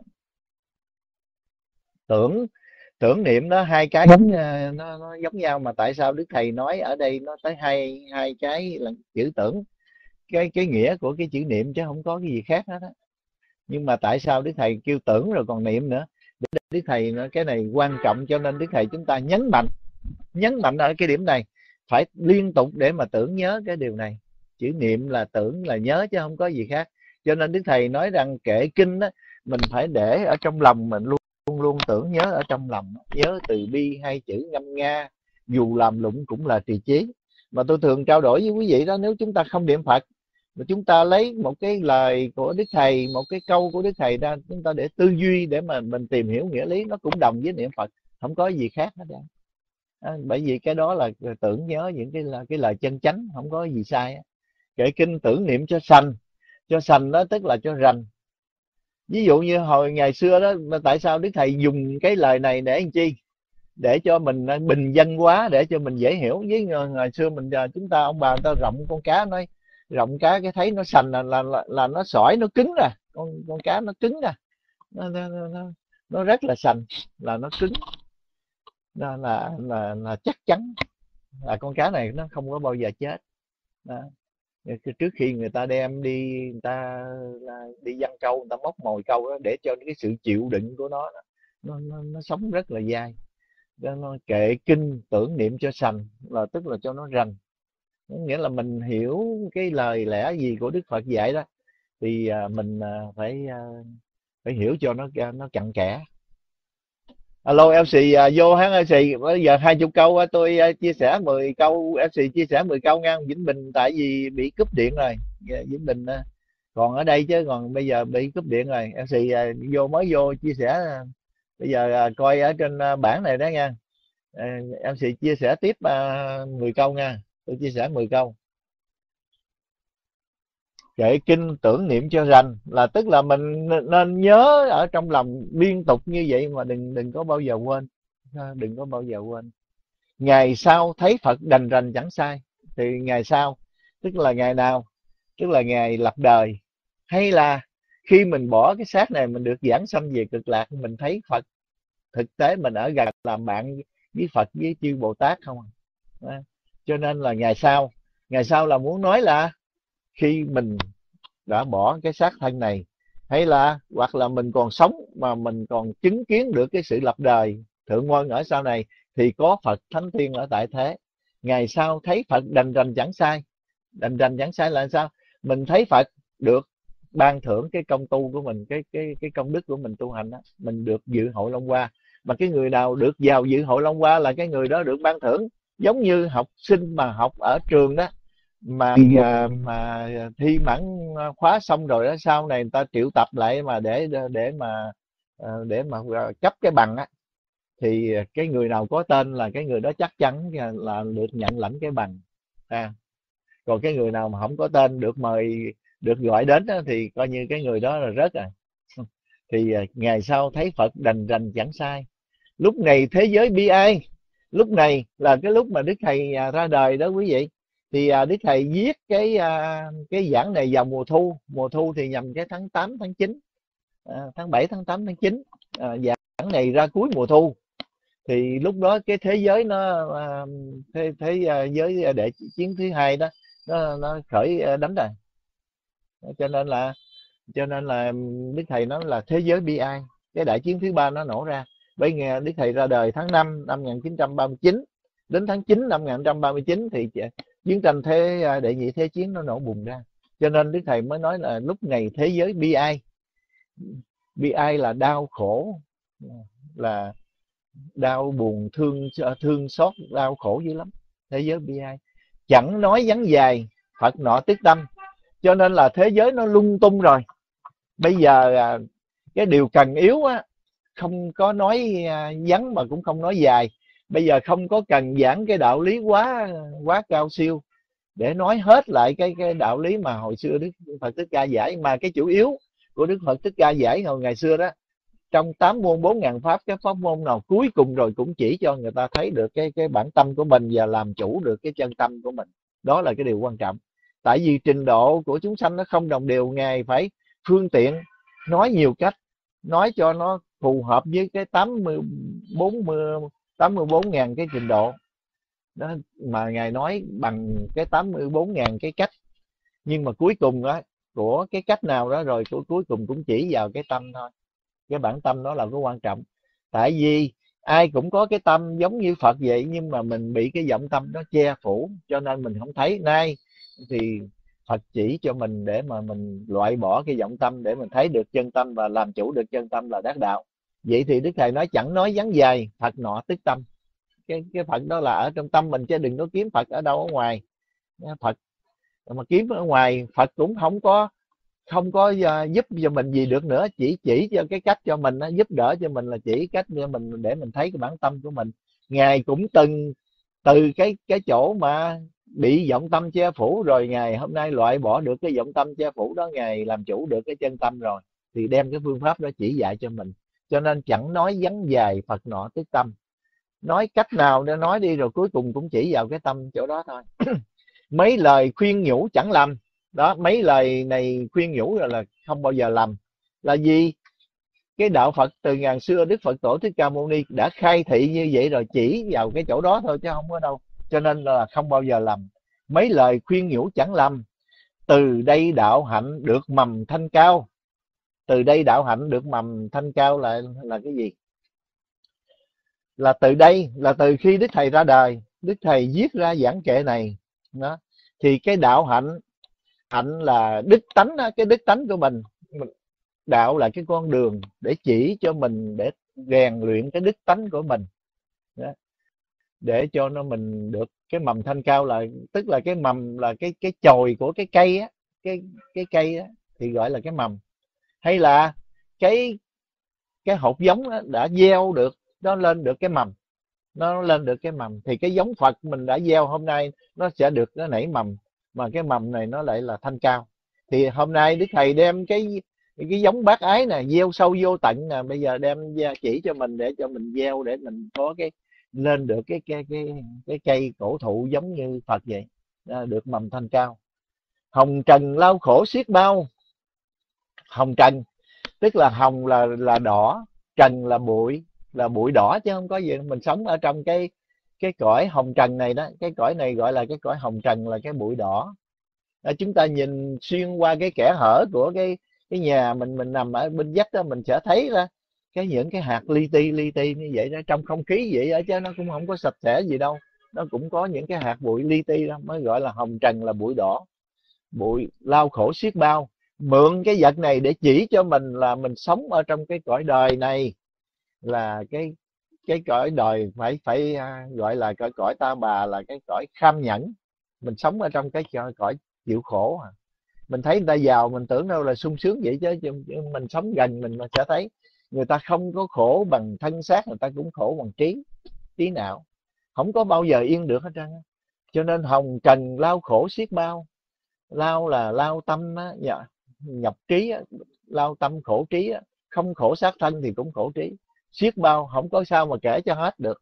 Tưởng tưởng niệm đó hai cái giống nó, nó giống nhau, mà tại sao Đức Thầy nói ở đây nó tới hai hai cái là chữ tưởng, cái cái nghĩa của cái chữ niệm, chứ không có cái gì khác hết á. Nhưng mà tại sao Đức Thầy kêu tưởng rồi còn niệm nữa? Đức Thầy nói cái này quan trọng, cho nên Đức Thầy chúng ta nhấn mạnh nhấn mạnh ở cái điểm này, phải liên tục để mà tưởng nhớ cái điều này. Chữ niệm là tưởng là nhớ chứ không có gì khác. Cho nên Đức Thầy nói rằng kệ kinh đó, mình phải để ở trong lòng mình luôn luôn luôn tưởng nhớ ở trong lòng. Nhớ từ bi hai chữ ngâm nga, dù làm lụng cũng là trì trí. Mà tôi thường trao đổi với quý vị đó, nếu chúng ta không niệm Phật mà chúng ta lấy một cái lời của Đức Thầy, một cái câu của Đức Thầy ra, chúng ta để tư duy để mà mình tìm hiểu nghĩa lý, nó cũng đồng với niệm Phật, không có gì khác hết. À, bởi vì cái đó là tưởng nhớ những cái là cái lời chân chánh, không có gì sai. Kệ kinh tưởng niệm cho sanh. Cho sanh đó tức là cho rành. Ví dụ như hồi ngày xưa đó, tại sao Đức Thầy dùng cái lời này để làm chi? Để cho mình bình dân quá, để cho mình dễ hiểu. Với ngày xưa mình chúng ta ông bà người ta rộng con cá, nói rộng cá cái thấy nó sành là là, là, là nó sỏi, nó cứng ra. Con con cá nó cứng ra, nó, nó, nó, nó rất là sành, là nó cứng, nó là, là là chắc chắn là con cá này nó không có bao giờ chết đó. Trước khi người ta đem đi, người ta đi giăng câu, người ta móc mồi câu đó, để cho cái sự chịu đựng của nó nó, nó, nó sống rất là dai. Nó kệ kinh tưởng niệm cho sành là tức là cho nó rành. Nghĩa là mình hiểu cái lời lẽ gì của Đức Phật dạy đó, thì mình phải phải hiểu cho nó nó cặn kẽ. Alo em xê à, vô hắn em xê bây giờ hai chục câu tôi chia sẻ mười câu, em xê chia sẻ mười câu nha. Vĩnh Bình tại vì bị cúp điện rồi, Vĩnh Bình còn ở đây chứ còn bây giờ bị cúp điện rồi. Em xê vô mới vô chia sẻ, bây giờ coi ở trên bảng này đó nha. Em xê chia sẻ tiếp mười câu nha, tôi chia sẻ mười câu. Kệ kinh tưởng niệm cho rành là tức là mình nên nhớ ở trong lòng liên tục như vậy, mà đừng đừng có bao giờ quên, đừng có bao giờ quên. ngày sau thấy Phật đành rành chẳng sai. Thì ngày sau tức là ngày nào? Tức là ngày lập đời, hay là khi mình bỏ cái xác này mình được giảng sanh về cực lạc, mình thấy Phật, thực tế mình ở gần làm bạn với Phật với chư Bồ Tát không à? Cho nên là ngày sau, ngày sau là muốn nói là khi mình đã bỏ cái xác thân này, hay là hoặc là mình còn sống mà mình còn chứng kiến được cái sự lập đời thượng quân ở sau này, thì có Phật Thánh Thiên ở tại thế. Ngày sau thấy Phật đành rành chẳng sai. Đành rành chẳng sai là sao? Mình thấy Phật được ban thưởng cái công tu của mình, cái cái cái công đức của mình tu hành đó, mình được dự hội Long Hoa. Mà cái người nào được vào dự hội Long Hoa là cái người đó được ban thưởng, giống như học sinh mà học ở trường đó, mà mà thi mãn khóa xong rồi đó, sau này người ta triệu tập lại mà để để mà để mà cấp cái bằng á, thì cái người nào có tên là cái người đó chắc chắn là được nhận lãnh cái bằng à. Còn cái người nào mà không có tên được mời, được gọi đến đó, thì coi như cái người đó là rớt à. Thì ngày sau thấy Phật đành rành chẳng sai. Lúc này thế giới bi ai. Lúc này là cái lúc mà Đức Thầy ra đời đó quý vị. Thì Đức Thầy viết cái cái giảng này vào mùa thu. Mùa thu thì nhằm cái tháng tám, tháng chín, à, tháng bảy, tháng tám, tháng chín, à, giảng này ra cuối mùa thu. Thì lúc đó cái thế giới nó thế, thế giới đệ chiến thứ hai đó nó, nó khởi đánh rồi. Cho nên là cho nên là Đức Thầy nói là thế giới bi ai, cái đại chiến thứ ba nó nổ ra. Bởi nghe Đức Thầy ra đời tháng năm năm một nghìn chín trăm ba mươi chín, đến tháng chín năm một nghìn chín trăm ba mươi chín thì chiến tranh thế đệ nhị thế chiến nó nổ bùng ra. Cho nên Đức Thầy mới nói là lúc này thế giới bi ai. Bi ai là đau khổ, là đau buồn, thương thương xót, đau khổ dữ lắm. Thế giới bi ai, chẳng nói vắn dài, Phật nọ tức tâm. Cho nên là thế giới nó lung tung rồi. Bây giờ cái điều cần yếu á, không có nói vắn mà cũng không nói dài. Bây giờ không có cần giảng cái đạo lý quá quá cao siêu để nói hết lại cái cái đạo lý mà hồi xưa Đức Phật Thích Ca giải. Mà cái chủ yếu của Đức Phật Thích Ca giải hồi ngày xưa đó, trong tám môn bốn ngàn pháp, cái pháp môn nào cuối cùng rồi cũng chỉ cho người ta thấy được cái cái bản tâm của mình và làm chủ được cái chân tâm của mình. Đó là cái điều quan trọng. Tại vì trình độ của chúng sanh nó không đồng đều, Ngài phải phương tiện nói nhiều cách, nói cho nó phù hợp với cái tám mươi bốn ngàn cái trình độ đó, mà Ngài nói bằng cái tám mươi bốn ngàn cái cách. Nhưng mà cuối cùng đó, của cái cách nào đó rồi cuối cùng cũng chỉ vào cái tâm thôi. Cái bản tâm đó là cái quan trọng. Tại vì ai cũng có cái tâm giống như Phật vậy, nhưng mà mình bị cái vọng tâm đó che phủ, cho nên mình không thấy. Nay thì Phật chỉ cho mình để mà mình loại bỏ cái vọng tâm, để mình thấy được chân tâm và làm chủ được chân tâm là đắc đạo. Vậy thì Đức Thầy nói chẳng nói vắn dài, Phật nọ tức tâm. Cái cái Phật đó là ở trong tâm mình, chứ đừng có kiếm Phật ở đâu ở ngoài. Phật mà kiếm ở ngoài, Phật cũng không có không có giúp cho mình gì được nữa, chỉ chỉ cho cái cách cho mình, giúp đỡ cho mình là chỉ cách cho mình để mình thấy cái bản tâm của mình. Ngài cũng từng từ cái cái chỗ mà bị vọng tâm che phủ rồi, Ngài hôm nay loại bỏ được cái vọng tâm che phủ đó, Ngài làm chủ được cái chân tâm rồi, thì đem cái phương pháp đó chỉ dạy cho mình. Cho nên chẳng nói vắn dài, Phật nọ tức tâm. Nói cách nào để nói đi, rồi cuối cùng cũng chỉ vào cái tâm chỗ đó thôi. Mấy lời khuyên nhủ chẳng lầm. Đó, mấy lời này khuyên nhủ rồi là không bao giờ lầm. Là gì? Cái đạo Phật từ ngàn xưa, Đức Phật Tổ Thích Ca Mâu Ni đã khai thị như vậy rồi, chỉ vào cái chỗ đó thôi chứ không có đâu. Cho nên là không bao giờ lầm. Mấy lời khuyên nhủ chẳng lầm. Từ đây đạo hạnh được mầm thanh cao. Từ đây đạo hạnh được mầm thanh cao là là cái gì? Là từ đây, là từ khi Đức Thầy ra đời, Đức Thầy viết ra giảng kệ này đó, thì cái đạo hạnh, hạnh là đức tánh, cái đức tánh của mình. Đạo là cái con đường để chỉ cho mình, để rèn luyện cái đức tánh của mình đó, để cho nó mình được cái mầm thanh cao. Là tức là cái mầm là cái cái chồi của cái cây á, cái cái cây á, thì gọi là cái mầm. Hay là cái cái hột giống đó, đã gieo được nó lên được cái mầm, nó lên được cái mầm, thì cái giống Phật mình đã gieo hôm nay nó sẽ được nó nảy mầm, mà cái mầm này nó lại là thanh cao. Thì hôm nay Đức Thầy đem cái cái giống bác ái nè, gieo sâu vô tận nè, bây giờ đem chỉ cho mình để cho mình gieo, để mình có cái lên được cái cái cái cái cây cổ thụ giống như Phật vậy, được mầm thanh cao. Hồng trần lao khổ xiết bao. Hồng trần tức là hồng là là đỏ, trần là bụi, là bụi đỏ chứ không có gì. Mình sống ở trong cái cái cõi hồng trần này đó, cái cõi này gọi là cái cõi hồng trần, là cái bụi đỏ. À, chúng ta nhìn xuyên qua cái kẽ hở của cái cái nhà mình mình nằm ở bên vách đó, mình sẽ thấy ra cái những cái hạt li ti li ti như vậy đó, trong không khí vậy đó, chứ nó cũng không có sạch sẽ gì đâu, nó cũng có những cái hạt bụi li ti đó, mới gọi là hồng trần, là bụi đỏ. Bụi lao khổ xiết bao. Mượn cái vật này để chỉ cho mình là mình sống ở trong cái cõi đời này, là cái cái cõi đời phải phải gọi là cõi cõi ta bà, là cái cõi kham nhẫn. Mình sống ở trong cái cõi chịu khổ à. Mình thấy người ta giàu mình tưởng đâu là sung sướng vậy, chứ mình sống gần mình mình sẽ thấy người ta không có khổ bằng thân xác, người ta cũng khổ bằng trí trí não, không có bao giờ yên được hết trơn. Cho nên hồng trần lao khổ xiết bao. Lao là lao tâm á, nhập trí á, lao tâm khổ trí á. Không khổ xác thân thì cũng khổ trí. Xiết bao không có sao mà kể cho hết được.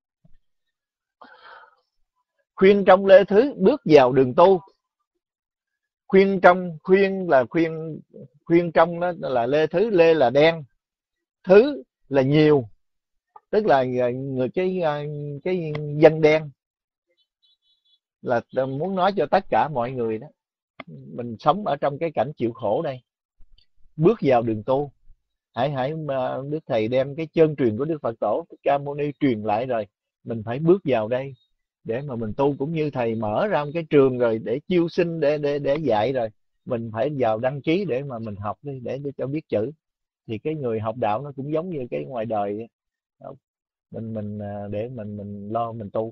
Khuyên trong lê thứ bước vào đường tu. Khuyên trong, khuyên là khuyên khuyên trong đó là lê thứ. Lê là đen, thứ là nhiều, tức là người cái cái dân đen, là muốn nói cho tất cả mọi người đó, mình sống ở trong cái cảnh chịu khổ đây, bước vào đường tu. Hãy hãy Đức Thầy đem cái chân truyền của Đức Phật Tổ Thích Ca Mâu Ni truyền lại rồi, mình phải bước vào đây để mà mình tu. Cũng như Thầy mở ra một cái trường rồi để chiêu sinh, để để để dạy rồi, mình phải vào đăng ký để mà mình học đi, để, để cho biết chữ. Thì cái người học đạo nó cũng giống như cái ngoài đời, mình mình để mình mình lo mình tu.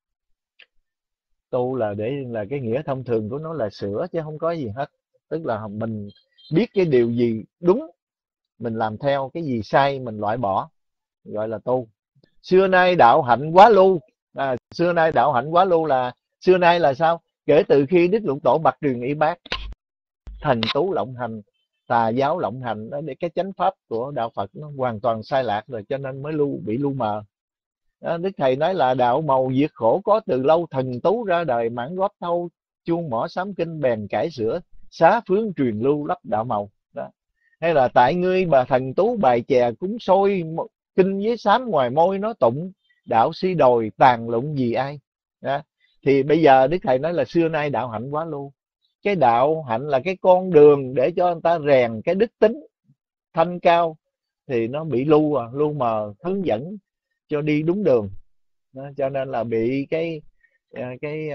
Tu là để là cái nghĩa thông thường của nó là sửa, chứ không có gì hết. Tức là mình biết cái điều gì đúng mình làm theo, cái gì sai mình loại bỏ, gọi là tu. Xưa nay đạo hạnh quá lưu. À, xưa nay đạo hạnh quá lưu là xưa nay là sao? Kể từ khi Đức Lục Tổ bạc truyền y bát, thần tú lộng hành, tà giáo lộng hành, để cái chánh pháp của đạo Phật nó hoàn toàn sai lạc rồi, cho nên mới lưu bị lu mờ. Đó, Đức Thầy nói là đạo màu diệt khổ có từ lâu, thần tú ra đời mãn góp thâu, chuông mỏ sám kinh bèn cải sửa, xá phướng truyền lưu lắp đạo màu. Đó. Hay là tại ngươi bà thần tú bài chè cúng sôi, kinh với sám ngoài môi nó tụng, đạo si đồi tàn lụng gì ai. Đó. Thì bây giờ Đức Thầy nói là xưa nay đạo hạnh quá lưu. Cái đạo hạnh là cái con đường để cho người ta rèn cái đức tính thanh cao, thì nó bị lưu à, lưu mờ, hướng dẫn cho đi đúng đường. Đó, cho nên là bị cái cái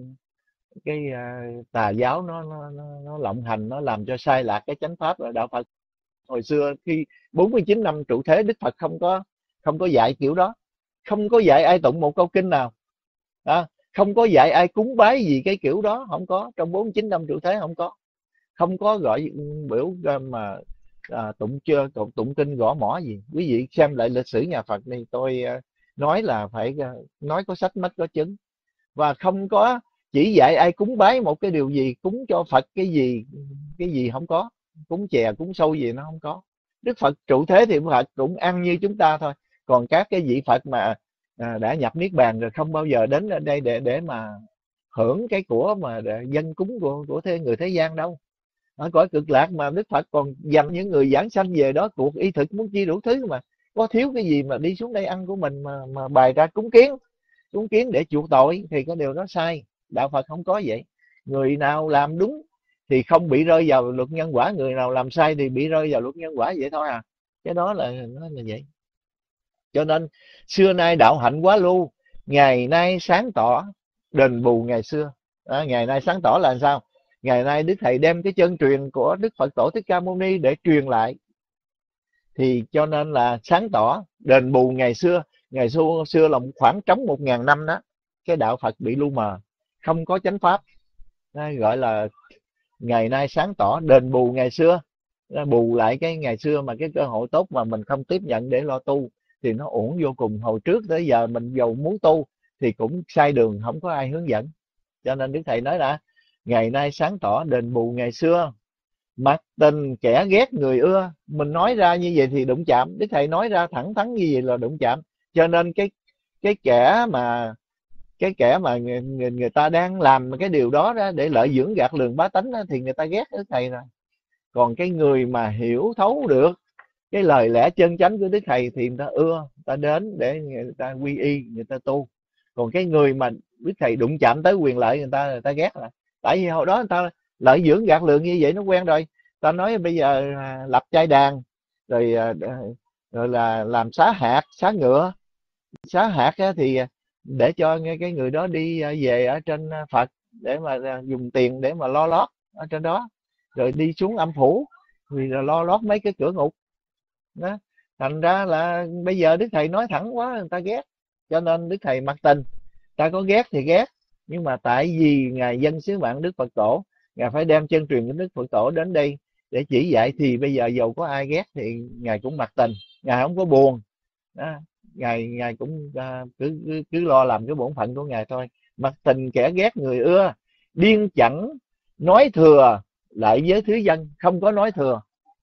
cái tà giáo nó nó nó lộng hành, nó làm cho sai lạc cái chánh pháp ở đạo Phật. Hồi xưa khi bốn mươi chín năm trụ thế, Đức Phật không có không có dạy kiểu đó, không có dạy ai tụng một câu kinh nào. Đó, không có dạy ai cúng bái gì cái kiểu đó, không có. Trong bốn mươi chín năm trụ thế không có, không có gọi biểu mà à, tụng chưa tụng, tụng kinh gõ mõ gì. Quý vị xem lại lịch sử nhà Phật đi, tôi uh, nói là phải uh, nói có sách mách có chứng. Và không có chỉ dạy ai cúng bái một cái điều gì, cúng cho Phật cái gì cái gì không có, cúng chè cúng sâu gì nó không có. Đức Phật trụ thế thì Phật cũng ăn như chúng ta thôi. Còn các cái vị Phật mà à, đã nhập niết bàn rồi không bao giờ đến đây để để mà hưởng cái của mà dân cúng của của thế người thế gian đâu. Ở cõi cực lạc mà Đức Phật còn dành những người giảng sanh về đó, cuộc y thực muốn chi đủ thứ, mà có thiếu cái gì mà đi xuống đây ăn của mình mà mà bày ra cúng kiến cúng kiến để chuộc tội, thì cái điều đó sai. Đạo Phật không có vậy. Người nào làm đúng thì không bị rơi vào luật nhân quả, người nào làm sai thì bị rơi vào luật nhân quả, vậy thôi à. Cái đó là nó là vậy. Cho nên xưa nay đạo hạnh quá lưu, ngày nay sáng tỏ đền bù ngày xưa. À, ngày nay sáng tỏ là sao? Ngày nay Đức Thầy đem cái chân truyền của Đức Phật Tổ Thích Ca Mâu Ni để truyền lại, thì cho nên là sáng tỏ đền bù ngày xưa. Ngày xưa xưa là khoảng trống một ngàn năm đó, cái đạo Phật bị lu mờ, không có chánh pháp. Đó, gọi là ngày nay sáng tỏ đền bù ngày xưa. Đó, bù lại cái ngày xưa mà cái cơ hội tốt mà mình không tiếp nhận để lo tu thì nó uổng vô cùng. Hồi trước tới giờ mình giàu muốn tu thì cũng sai đường, không có ai hướng dẫn. Cho nên Đức Thầy nói là ngày nay sáng tỏ đền bù ngày xưa, mặc tình kẻ ghét người ưa. Mình nói ra như vậy thì đụng chạm. Đức Thầy nói ra thẳng thắn như vậy là đụng chạm. Cho nên cái cái kẻ mà cái kẻ mà người, người, người ta đang làm cái điều đó, đó để lợi dưỡng gạt lường bá tánh đó, thì người ta ghét Đức Thầy rồi. Còn cái người mà hiểu thấu được cái lời lẽ chân chánh của Đức Thầy thì người ta ưa, người ta đến để người ta quy y, người ta tu. Còn cái người mà Đức Thầy đụng chạm tới quyền lợi người ta, người ta ghét rồi. Tại vì hồi đó người ta lợi dưỡng gạt lường như vậy nó quen rồi. Ta nói bây giờ lập trai đàn, rồi rồi là làm xá hạt, xá ngựa. Xá hạt thì để cho cái người đó đi về ở trên Phật, để mà dùng tiền để mà lo lót ở trên đó, rồi đi xuống âm phủ vì là lo lót mấy cái cửa ngục đó. Thành ra là bây giờ Đức Thầy nói thẳng quá, người ta ghét, cho nên Đức Thầy mặc tình. Ta có ghét thì ghét, nhưng mà tại vì Ngài dân sứ mạng Đức Phật Tổ, Ngài phải đem chân truyền của Đức Phật Tổ đến đây để chỉ dạy, thì bây giờ dầu có ai ghét thì Ngài cũng mặc tình, Ngài không có buồn đó. Ngài Ngài cũng uh, cứ, cứ cứ lo làm cái bổn phận của Ngài thôi. Mặc tình kẻ ghét người ưa, điên chẳng nói thừa lại với thứ dân. Không có nói thừa,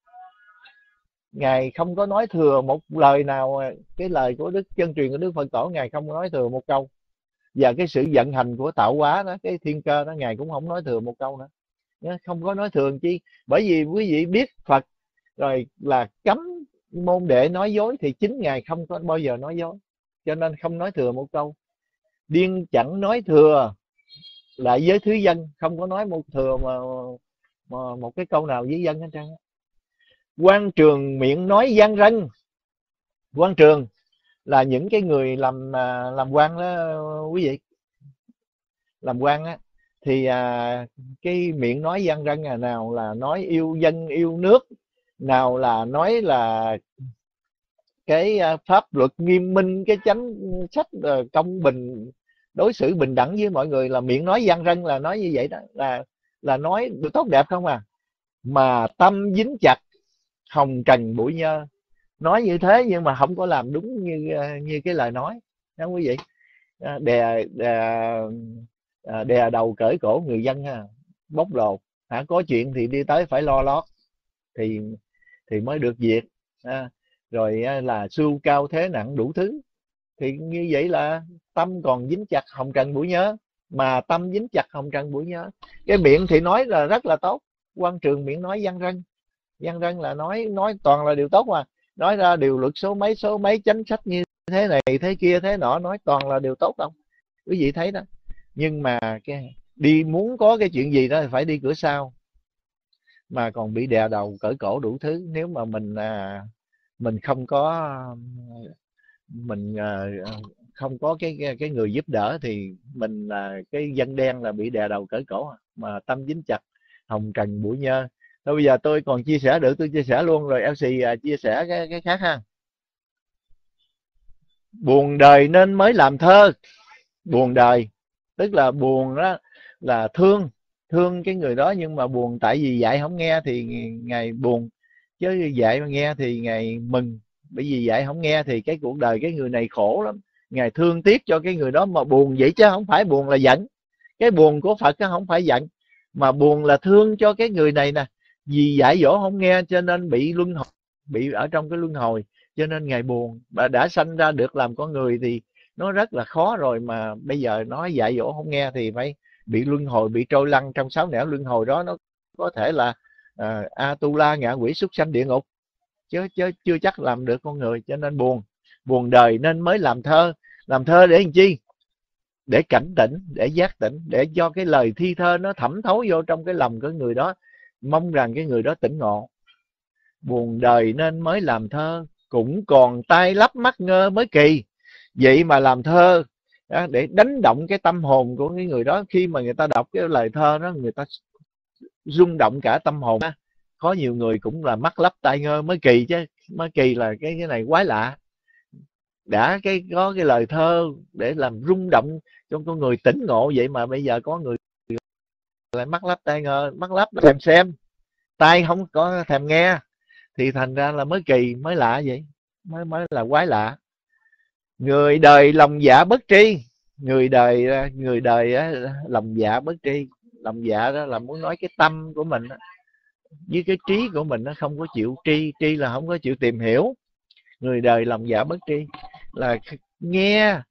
Ngài không có nói thừa một lời nào. Cái lời của Đức chân truyền của Đức Phật Tổ, Ngài không nói thừa một câu. Và cái sự vận hành của tạo hóa đó, cái thiên cơ đó, Ngài cũng không nói thừa một câu nữa. Không có nói thường chi, bởi vì quý vị biết Phật rồi là cấm môn đệ nói dối, thì chính Ngài không có bao giờ nói dối, cho nên không nói thừa một câu. Điên chẳng nói thừa lại với thứ dân, không có nói một thừa mà, mà một cái câu nào với dân hết trơn. Quan trường miệng nói gian rân. Quan trường là những cái người làm làm quan đó quý vị, làm quan á, thì à, cái miệng nói gian rân là nào là nói yêu dân yêu nước, nào là nói là cái pháp luật nghiêm minh, cái chánh sách công bình, đối xử bình đẳng với mọi người. Là miệng nói gian rân là nói như vậy đó, là là nói được tốt đẹp không à. Mà tâm dính chặt hồng trần bụi nhơ. Nói như thế nhưng mà không có làm đúng như như cái lời nói đó quý vị. Đè đè, đè đầu cởi cổ người dân ha, bóc lột hả, có chuyện thì đi tới phải lo lót thì thì mới được việc à, rồi là sưu cao thế nặng đủ thứ. Thì như vậy là tâm còn dính chặt hồng trần bụi nhớ. Mà tâm dính chặt hồng trần bụi nhớ, cái miệng thì nói là rất là tốt. Quan trường miệng nói văn rân. Văn rân là nói nói toàn là điều tốt, mà nói ra điều luật số mấy số mấy, chính sách như thế này thế kia thế nọ, nói toàn là điều tốt không, quý vị thấy đó. Nhưng mà cái đi muốn có cái chuyện gì đó thì phải đi cửa sau, mà còn bị đè đầu cởi cổ đủ thứ. Nếu mà mình à, mình không có mình à, không có cái cái người giúp đỡ thì mình là cái dân đen, là bị đè đầu cởi cổ, mà tâm dính chặt hồng trần bụi nhơ. Thôi bây giờ tôi còn chia sẻ được tôi chia sẻ luôn, rồi lc à, chia sẻ cái cái khác ha. Buồn đời nên mới làm thơ. Buồn đời tức là buồn đó là thương thương cái người đó, nhưng mà buồn tại vì dạy không nghe thì Ngài buồn, chứ dạy mà nghe thì Ngài mừng. Bởi vì dạy không nghe thì cái cuộc đời cái người này khổ lắm, Ngài thương tiếc cho cái người đó mà buồn vậy, chứ không phải buồn là giận. Cái buồn của Phật nó không phải giận, mà buồn là thương cho cái người này nè, vì dạy dỗ không nghe cho nên bị luân hồi, bị ở trong cái luân hồi, cho nên Ngài buồn. Và đã sanh ra được làm con người thì nó rất là khó rồi, mà bây giờ nó dạy dỗ không nghe thì phải bị luân hồi, bị trôi lăn trong sáu nẻo luân hồi đó. Nó có thể là à, Atula, ngạ quỷ, súc sanh, địa ngục, chứ, chứ chưa chắc làm được con người. Cho nên buồn. Buồn đời nên mới làm thơ. Làm thơ để làm chi? Để cảnh tỉnh, để giác tỉnh, để cho cái lời thi thơ nó thẩm thấu vô trong cái lòng của người đó, mong rằng cái người đó tỉnh ngộ. Buồn đời nên mới làm thơ, cũng còn tai lắp mắt ngơ mới kỳ. Vậy mà làm thơ để đánh động cái tâm hồn của cái người đó. Khi mà người ta đọc cái lời thơ đó, người ta rung động cả tâm hồn. Có nhiều người cũng là mắt lắp tai ngơ mới kỳ, chứ mới kỳ là cái cái này quái lạ. Đã cái có cái lời thơ để làm rung động trong con người tỉnh ngộ, vậy mà bây giờ có người lại mắt lắp tai ngơ. Mắt lắp thèm xem, tai không có thèm nghe, thì thành ra là mới kỳ, mới lạ vậy, mới mới là quái lạ. Người đời lòng dạ bất tri. Người đời người đời lòng dạ bất tri. Lòng dạ đó là muốn nói cái tâm của mình đó, với cái trí của mình nó không có chịu tri. Tri là không có chịu tìm hiểu. Người đời lòng dạ bất tri là nghe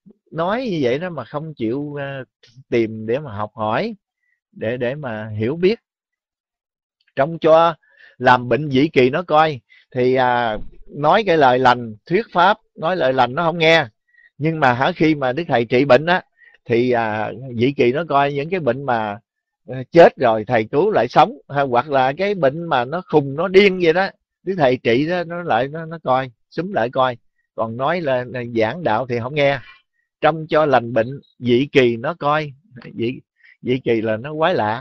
nói như vậy đó mà không chịu uh, tìm để mà học hỏi, để để mà hiểu biết. Trong cho làm bệnh dĩ kỳ nó coi, thì à, nói cái lời lành thuyết pháp, nói lời lành nó không nghe. Nhưng mà hả, khi mà Đức Thầy trị bệnh á, thì à, dĩ kỳ nó coi những cái bệnh mà à, chết rồi Thầy cứu lại sống, hay hoặc là cái bệnh mà nó khùng nó điên vậy đó, Đức Thầy trị đó, nó lại nó, nó coi xúm lại coi. Còn nói là, là giảng đạo thì không nghe. Trong cho lành bệnh dĩ kỳ nó coi, dĩ, dĩ kỳ là nó quái lạ.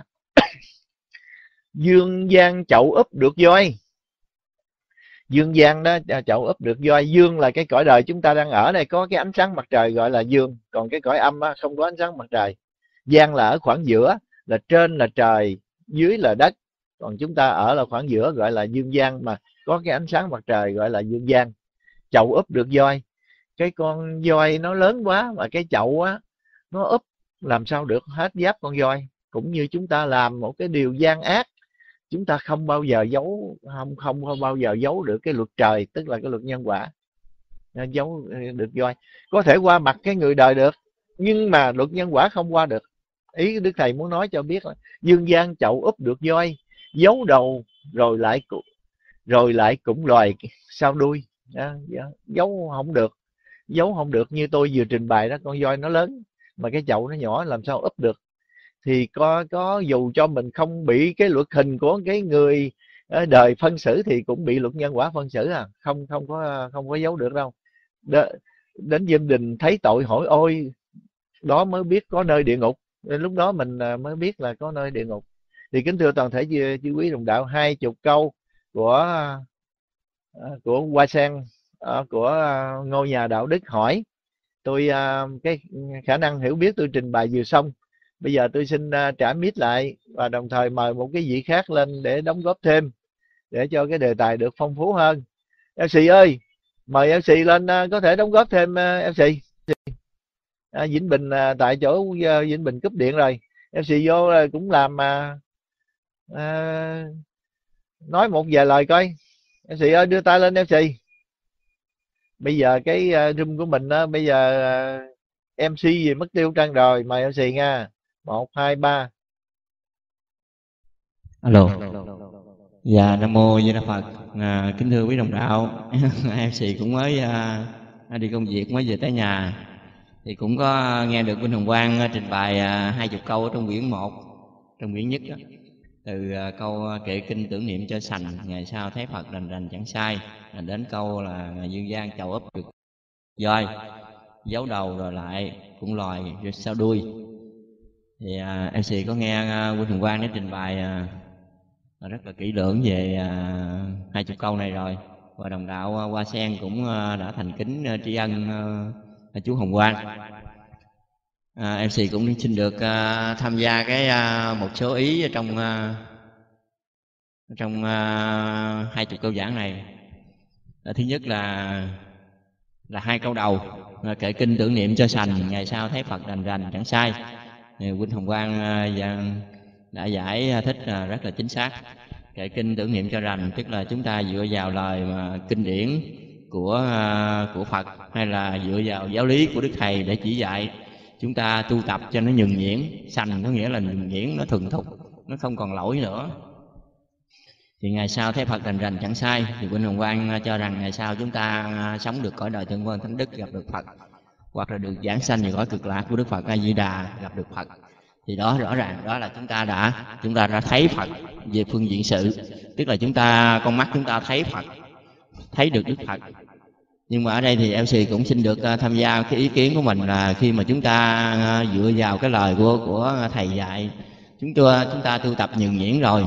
Dương gian chậu úp được voi. Dương gian đó, chậu úp được voi. Dương là cái cõi đời chúng ta đang ở đây, có cái ánh sáng mặt trời gọi là dương. Còn cái cõi âm á, không có ánh sáng mặt trời. Gian là ở khoảng giữa, là trên là trời, dưới là đất. Còn chúng ta ở là khoảng giữa, gọi là dương gian, mà có cái ánh sáng mặt trời gọi là dương gian. Chậu úp được voi. Cái con voi nó lớn quá, mà cái chậu á nó úp làm sao được hết giáp con voi. Cũng như chúng ta làm một cái điều gian ác, chúng ta không bao giờ giấu, không không bao giờ giấu được cái luật trời, tức là cái luật nhân quả. Giấu được voi, có thể qua mặt cái người đời được, nhưng mà luật nhân quả không qua được. Ý Đức Thầy muốn nói cho biết là dương gian chậu úp được voi, giấu đầu rồi lại rồi lại cũng loài sau đuôi. Giấu không được, giấu không được. Như tôi vừa trình bày đó, con voi nó lớn mà cái chậu nó nhỏ, làm sao úp được. Thì có có dù cho mình không bị cái luật hình của cái người đời phân xử, thì cũng bị luật nhân quả phân xử à, không không có không có giấu được đâu. Đ đến gia đình thấy tội hỏi ôi, đó mới biết có nơi địa ngục. Nên lúc đó mình mới biết là có nơi địa ngục. Thì kính thưa toàn thể chư quý đồng đạo, hai chục câu của của Hoa Sen, của Ngôi Nhà Đạo Đức hỏi tôi, cái khả năng hiểu biết tôi trình bày vừa xong. Bây giờ tôi xin trả mic lại, và đồng thời mời một cái vị khác lên để đóng góp thêm, để cho cái đề tài được phong phú hơn. em xê ơi, mời em xê lên, có thể đóng góp thêm. em xê à, Vĩnh Bình, tại chỗ Vĩnh Bình cúp điện rồi, em xê vô cũng làm à, à, nói một vài lời coi. em xê ơi, đưa tay lên em xê. Bây giờ cái room của mình đó, bây giờ em xê gì mất tiêu trăng rồi, mời em xê nha. Một hai ba. Alo. Dạ, Nam Mô Di Đà Phật. À, kính thưa quý đồng đạo, em xê cũng mới à, đi công việc, mới về tới nhà, thì cũng có nghe được Vinh Hồng Quang trình bày à, hai chục câu ở trong quyển một, trong quyển nhất đó. Từ à, câu kệ kinh tưởng niệm cho sành, ngày sau thấy Phật rành rành chẳng sai, đến câu là dương gian chầu ấp được voi, giấu đầu rồi lại cũng loài rồi sau đuôi. Thì à, em xê có nghe uh, Vinh Hồng Quang để trình bày à, rất là kỹ lưỡng về à, hai chục câu này rồi, và đồng đạo à, Hoa Sen cũng à, đã thành kính à, tri ân à, chú Hồng Quang. à, em xê cũng xin được à, tham gia cái à, một số ý trong à, trong à, hai chục câu giảng này. à, thứ nhất là là hai câu đầu, à, kệ kinh tưởng niệm cho sành, ngày sau thấy Phật rành rành chẳng sai. Vinh Hồng Quang à, đã giải thích à, rất là chính xác. Kệ kinh tưởng niệm cho rành tức là chúng ta dựa vào lời mà kinh điển của à, của Phật, hay là dựa vào giáo lý của Đức Thầy để chỉ dạy chúng ta tu tập cho nó nhuần nhuyễn. Sành có nghĩa là nhuần nhuyễn, nó thuần thục, nó không còn lỗi nữa. Thì ngày sau thấy Phật rành rành chẳng sai, thì Vinh Hồng Quang cho rằng ngày sau chúng ta sống được cõi đời Thượng Vân Thánh Đức, gặp được Phật, hoặc là được giảng sanh về cõi cực lạc của Đức Phật A Di Đà, gặp được Phật. Thì đó rõ ràng đó là chúng ta đã chúng ta đã thấy Phật về phương diện sự, tức là chúng ta con mắt chúng ta thấy Phật, thấy được Đức Phật. Nhưng mà ở đây thì em xê cũng xin được tham gia cái ý kiến của mình là khi mà chúng ta dựa vào cái lời của của thầy dạy, chúng ta chúng ta tu tập nhuần nhuyễn rồi,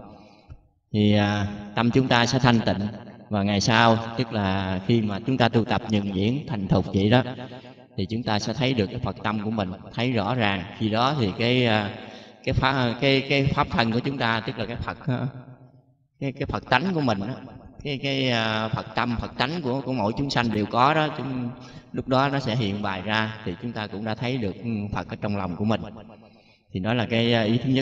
thì tâm chúng ta sẽ thanh tịnh, và ngày sau tức là khi mà chúng ta tu tập nhuần nhuyễn thành thục vậy đó, thì chúng ta sẽ thấy được cái Phật tâm của mình, thấy rõ ràng. Khi đó thì cái cái pháp cái cái pháp thân của chúng ta, tức là cái Phật cái cái Phật tánh của mình đó, cái cái Phật tâm, Phật tánh của của mỗi chúng sanh đều có đó, chúng lúc đó nó sẽ hiện bày ra, thì chúng ta cũng đã thấy được Phật ở trong lòng của mình. Thì đó là cái ý thứ nhất.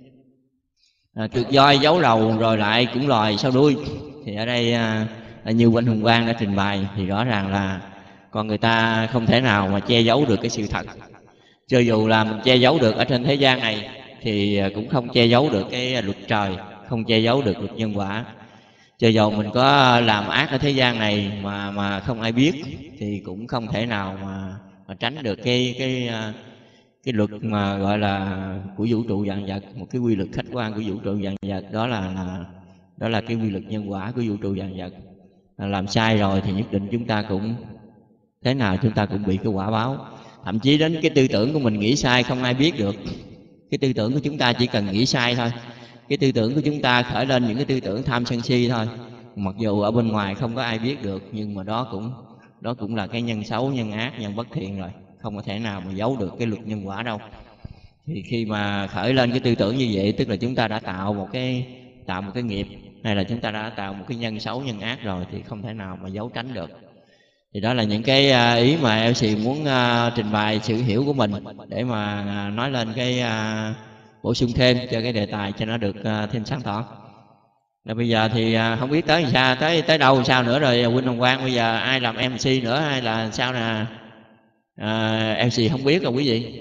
À, trượt voi giấu đầu rồi lại cũng loài sau đuôi. Thì ở đây à, như Vinh Hồng Quang đã trình bày thì rõ ràng là còn người ta không thể nào mà che giấu được cái sự thật. Cho dù là mình che giấu được ở trên thế gian này thì cũng không che giấu được cái luật trời, không che giấu được luật nhân quả. Cho dù mình có làm ác ở thế gian này mà mà không ai biết thì cũng không thể nào mà, mà tránh được cái cái cái luật mà gọi là của vũ trụ vạn vật, một cái quy luật khách quan của vũ trụ vạn vật, đó là, là đó là cái quy luật nhân quả của vũ trụ vạn vật. Làm sai rồi thì nhất định chúng ta cũng thế nào chúng ta cũng bị cái quả báo. Thậm chí đến cái tư tưởng của mình nghĩ sai không ai biết được. Cái tư tưởng của chúng ta chỉ cần nghĩ sai thôi, cái tư tưởng của chúng ta khởi lên những cái tư tưởng tham sân si thôi, mặc dù ở bên ngoài không có ai biết được, nhưng mà đó cũng đó cũng là cái nhân xấu, nhân ác, nhân bất thiện rồi, không có thể nào mà giấu được cái luật nhân quả đâu. Thì khi mà khởi lên cái tư tưởng như vậy, tức là chúng ta đã tạo một cái tạo một cái nghiệp, hay là chúng ta đã tạo một cái nhân xấu, nhân ác rồi, thì không thể nào mà giấu tránh được. Thì đó là những cái ý mà lờ xê muốn uh, trình bày sự hiểu của mình để mà uh, nói lên cái uh, bổ sung thêm cho cái đề tài cho nó được uh, thêm sáng tỏ. Rồi bây giờ thì uh, không biết tới làm sao, tới tới đâu sao nữa rồi Huynh Hồng Quang, bây giờ ai làm em xê nữa hay là sao nè? Uh, em xê không biết rồi quý vị.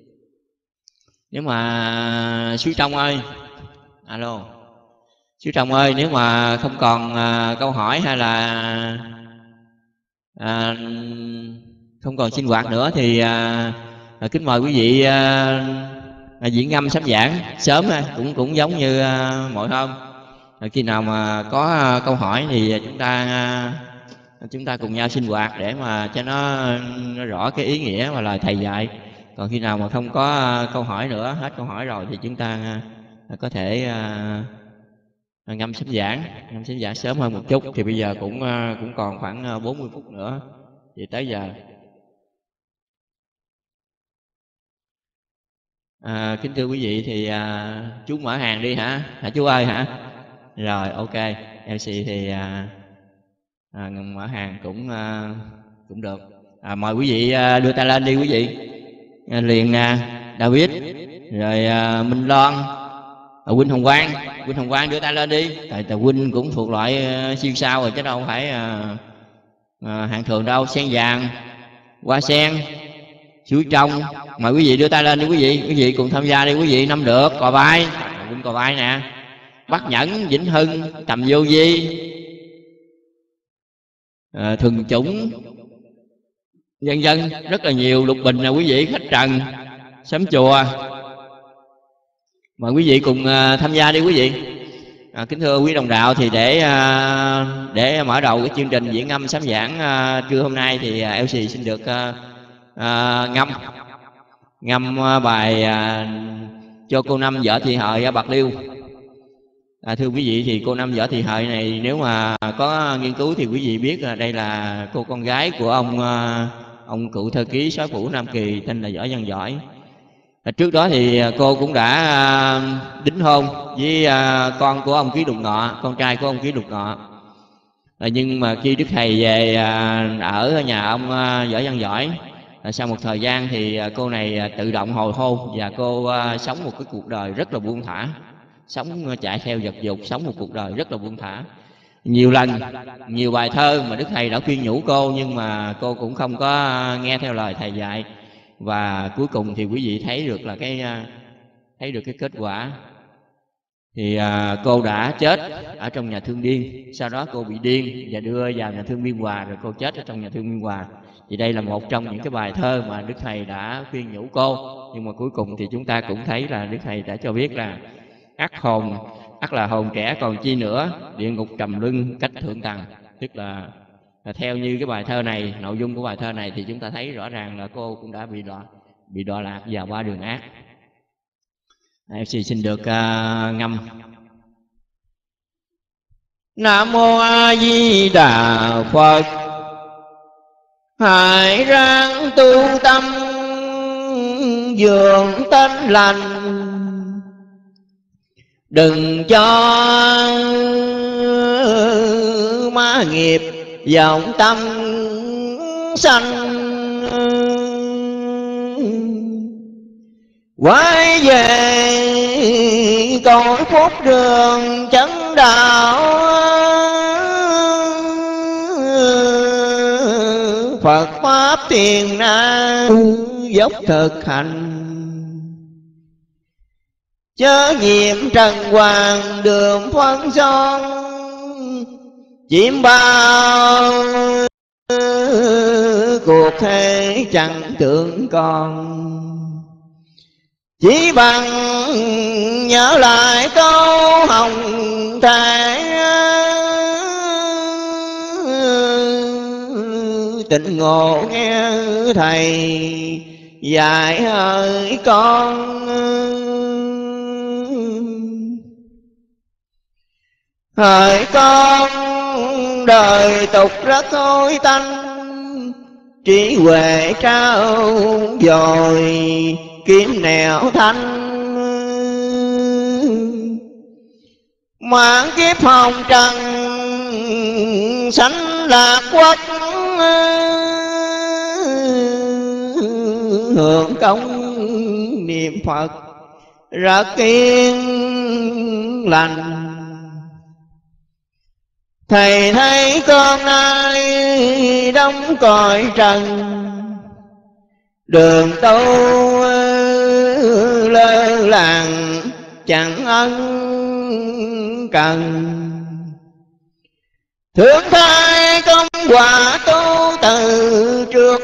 Nếu mà Suối Trong ơi, alo, Suối Trong ơi, nếu mà không còn uh, câu hỏi hay là À, không còn sinh hoạt nữa thì à, à, kính mời quý vị à, à, diễn ngâm sám giảng sớm thôi, cũng cũng giống như à, mọi hôm. À, khi nào mà có à, câu hỏi thì chúng ta à, chúng ta cùng nhau sinh hoạt để mà cho nó, nó rõ cái ý nghĩa và lời thầy dạy. Còn khi nào mà không có à, câu hỏi nữa, hết câu hỏi rồi thì chúng ta à, có thể à, ngâm sám giảng, ngâm sám giảng sớm hơn một chút. Thì bây giờ cũng cũng còn khoảng bốn mươi phút nữa thì tới giờ. À, kính thưa quý vị thì à, chú mở hàng đi hả? Hả chú ơi hả? Rồi ok, em xê thì à, à, mở hàng cũng à, cũng được. À, mời quý vị à, đưa tay lên đi quý vị. À, liền nè, David, rồi à, Minh Loan, à, Huynh Hồng Quang, Huynh Hồng Quang đưa tay lên đi. Tại tại Huynh cũng thuộc loại uh, siêu sao rồi chứ đâu phải uh, uh, hạng thường đâu. Sen vàng, hoa sen, Suối Trong, mời quý vị đưa tay lên đi quý vị. Quý vị cùng tham gia đi quý vị. Năm được, Cò Vai, Huynh Cò Vai nè, Bắc Nhẫn, Vĩnh Hưng, Tầm Vô Vi, uh, Thường Chủng, vân vân, rất là nhiều. Lục Bình nè quý vị, Khách Trần, Sấm Chùa. Mời quý vị cùng uh, tham gia đi quý vị. À, kính thưa quý đồng đạo, thì để uh, để mở đầu cái chương trình diễn ngâm sám giảng uh, trưa hôm nay thì uh, lờ xê xin được uh, uh, ngâm ngâm uh, bài uh, cho cô Năm Võ Thị Hợi ở Bạc Liêu. À, thưa quý vị, thì cô Năm Võ Thị Hợi này nếu mà có nghiên cứu thì quý vị biết là đây là cô con gái của ông uh, ông cựu thơ ký soái phủ Nam Kỳ tên là Võ Văn Giỏi. Trước đó thì cô cũng đã đính hôn với con của ông Ký Đục Ngọ, con trai của ông Ký Đục Ngọ. Nhưng mà khi Đức Thầy về ở nhà ông Võ Văn Giỏi, sau một thời gian thì cô này tự động hồi hôn và cô sống một cái cuộc đời rất là buông thả, sống chạy theo vật dục, sống một cuộc đời rất là buông thả. Nhiều lần, nhiều bài thơ mà Đức Thầy đã khuyên nhủ cô, nhưng mà cô cũng không có nghe theo lời Thầy dạy. Và cuối cùng thì quý vị thấy được là cái thấy được cái kết quả. Thì à, cô đã chết ở trong nhà thương điên. Sau đó cô bị điên và đưa vào nhà thương Biên Hòa, rồi cô chết ở trong nhà thương Biên Hòa. Thì đây là một trong những cái bài thơ mà Đức Thầy đã khuyên nhủ cô. Nhưng mà cuối cùng thì chúng ta cũng thấy là Đức Thầy đã cho biết là ắt hồn, ắt là hồn trẻ còn chi nữa, địa ngục trầm luân cách thượng tầng. Tức là Và theo như cái bài thơ này, nội dung của bài thơ này thì chúng ta thấy rõ ràng là cô cũng đã bị đọa bị đọa lạc vào ba đường ác. em xê xin được uh, ngâm. Nam mô A Di Đà Phật. Hãy ráng tu tâm dưỡng tánh lành, đừng cho ma nghiệp vọng tâm sanh. Quay về cõi phúc đường chánh đạo, Phật pháp thiền na dốc thực hành. Chớ nhiệm trần hoàng đường phân son, chiếm bao cuộc thế chẳng tưởng con. Chỉ bằng nhớ lại câu hồng thề, tịnh ngộ nghe thầy dạy hỡi con. Hỡi con đời tục rất hối tanh, trí huệ trao dồi kiếm nẻo thanh. Mãn kiếp hồng trần sanh lạc quốc, hưởng công niệm Phật rất yên lành. Thầy thấy con nay đóng cõi trần, đường tu lơ làng chẳng ân cần. Thương thay công quả tu từ trước,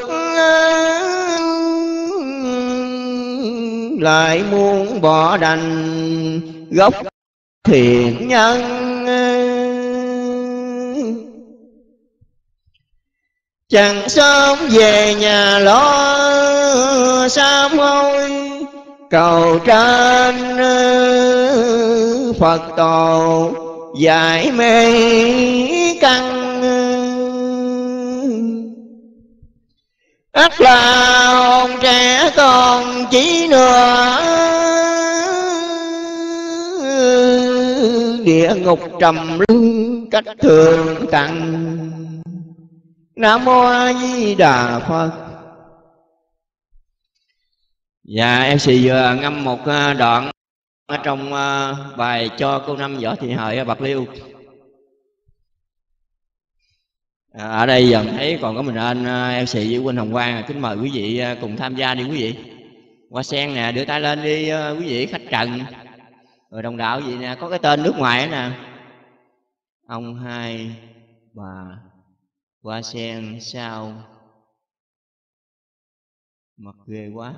lại muốn bỏ đành gốc thiện nhân. Chẳng sớm về nhà lo sám hối, cầu trên Phật tổ giải mê căn. Ắt là hồn trẻ còn chỉ nữa, địa ngục trầm luân cách thường tặng. Nam Mô A Di Đà Phật. Dạ em xì vừa ngâm một đoạn ở trong bài cho cô Năm Võ Thị Hợi ở Bạc Liêu. À, ở đây giờ thấy còn có mình anh em xì với Huynh Hồng Quang, kính mời quý vị cùng tham gia đi quý vị. Hoa sen nè, đưa tay lên đi quý vị khách trần. Rồi đồng đạo gì nè, có cái tên nước ngoài nè. Ông hai bà Hoa sen sao mặt ghê quá.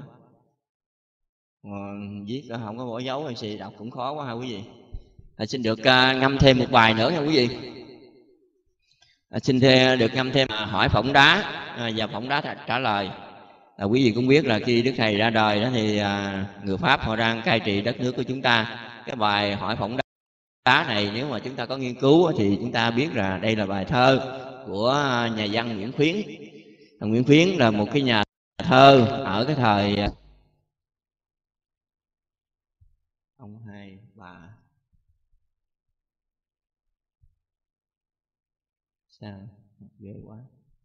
Còn viết không có bỏ dấu hay gì đọc cũng khó quá ha quý vị. À, xin được uh, ngâm thêm một bài nữa nha quý vị. À, xin thê, được ngâm thêm uh, hỏi phỏng đá à, và phỏng đá trả lời. À, quý vị cũng biết là khi Đức Thầy ra đời đó thì uh, người Pháp họ đang cai trị đất nước của chúng ta. Cái bài hỏi phỏng đá này nếu mà chúng ta có nghiên cứu thì chúng ta biết là đây là bài thơ của nhà văn Nguyễn Khuyến. Nguyễn Khuyến là một cái nhà thơ ở cái thời ông hai bà sao ghê quá.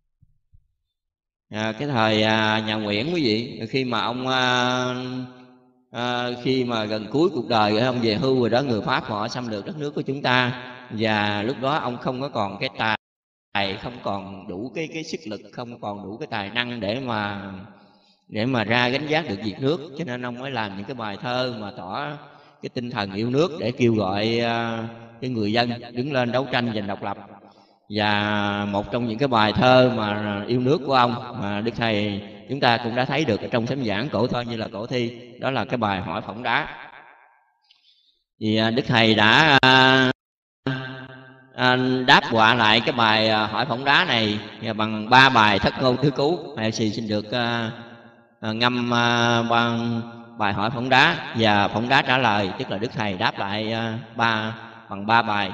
À, cái thời à, nhà Nguyễn quý vị, khi mà ông à, à, khi mà gần cuối cuộc đời ông về hưu rồi đó, người Pháp họ xâm lược đất nước của chúng ta, và lúc đó ông không có còn cái tài không còn đủ cái cái sức lực, không còn đủ cái tài năng để mà để mà ra gánh vác được việc nước, cho nên ông mới làm những cái bài thơ mà tỏ cái tinh thần yêu nước để kêu gọi uh, cái người dân đứng lên đấu tranh giành độc lập. Và một trong những cái bài thơ mà yêu nước của ông mà Đức Thầy chúng ta cũng đã thấy được ở trong sấm giảng cổ thơ như là cổ thi, đó là cái bài hỏi phỏng đá. Thì uh, Đức Thầy đã uh, À, đáp họa lại cái bài à, hỏi phỏng đá này bằng ba bài thất ngôn tứ cứu. Thầy xin xin được à, à, ngâm à, bằng bài hỏi phỏng đá và phỏng đá trả lời, tức là Đức Thầy đáp lại à, ba bằng ba bài.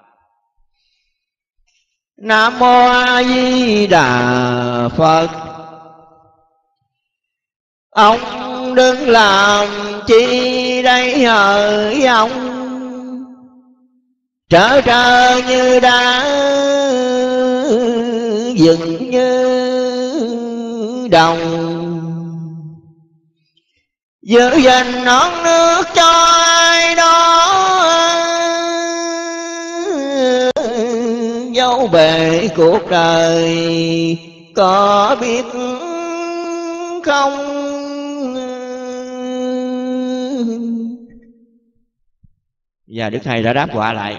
Nam Mô A Di Đà Phật. Ông đừng làm chi đây hỡi ông, trở trở như đá dừng như đồng, giữ gìn non nước cho ai đó, dấu bể cuộc đời có biết không? Và Đức Thầy đã đáp quả lại: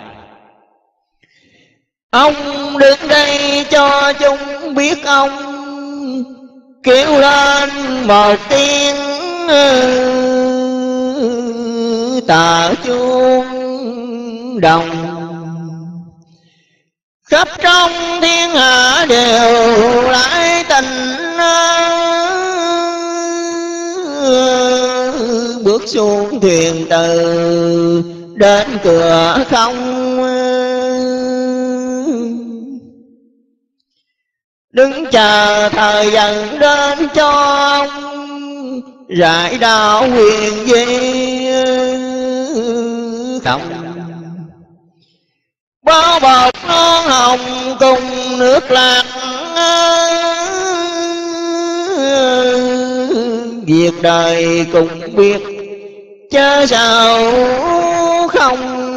ông đứng đây cho chúng biết ông, kêu lên một tiếng tà chuông đồng, khắp trong thiên hạ đều lại tình. Bước xuống thuyền từ đến cửa không, đứng chờ thời dần đến cho ông, rải đạo huyền vi không. Bao bọc non hồng cùng nước lạc, việc đời cùng biết chớ sao không.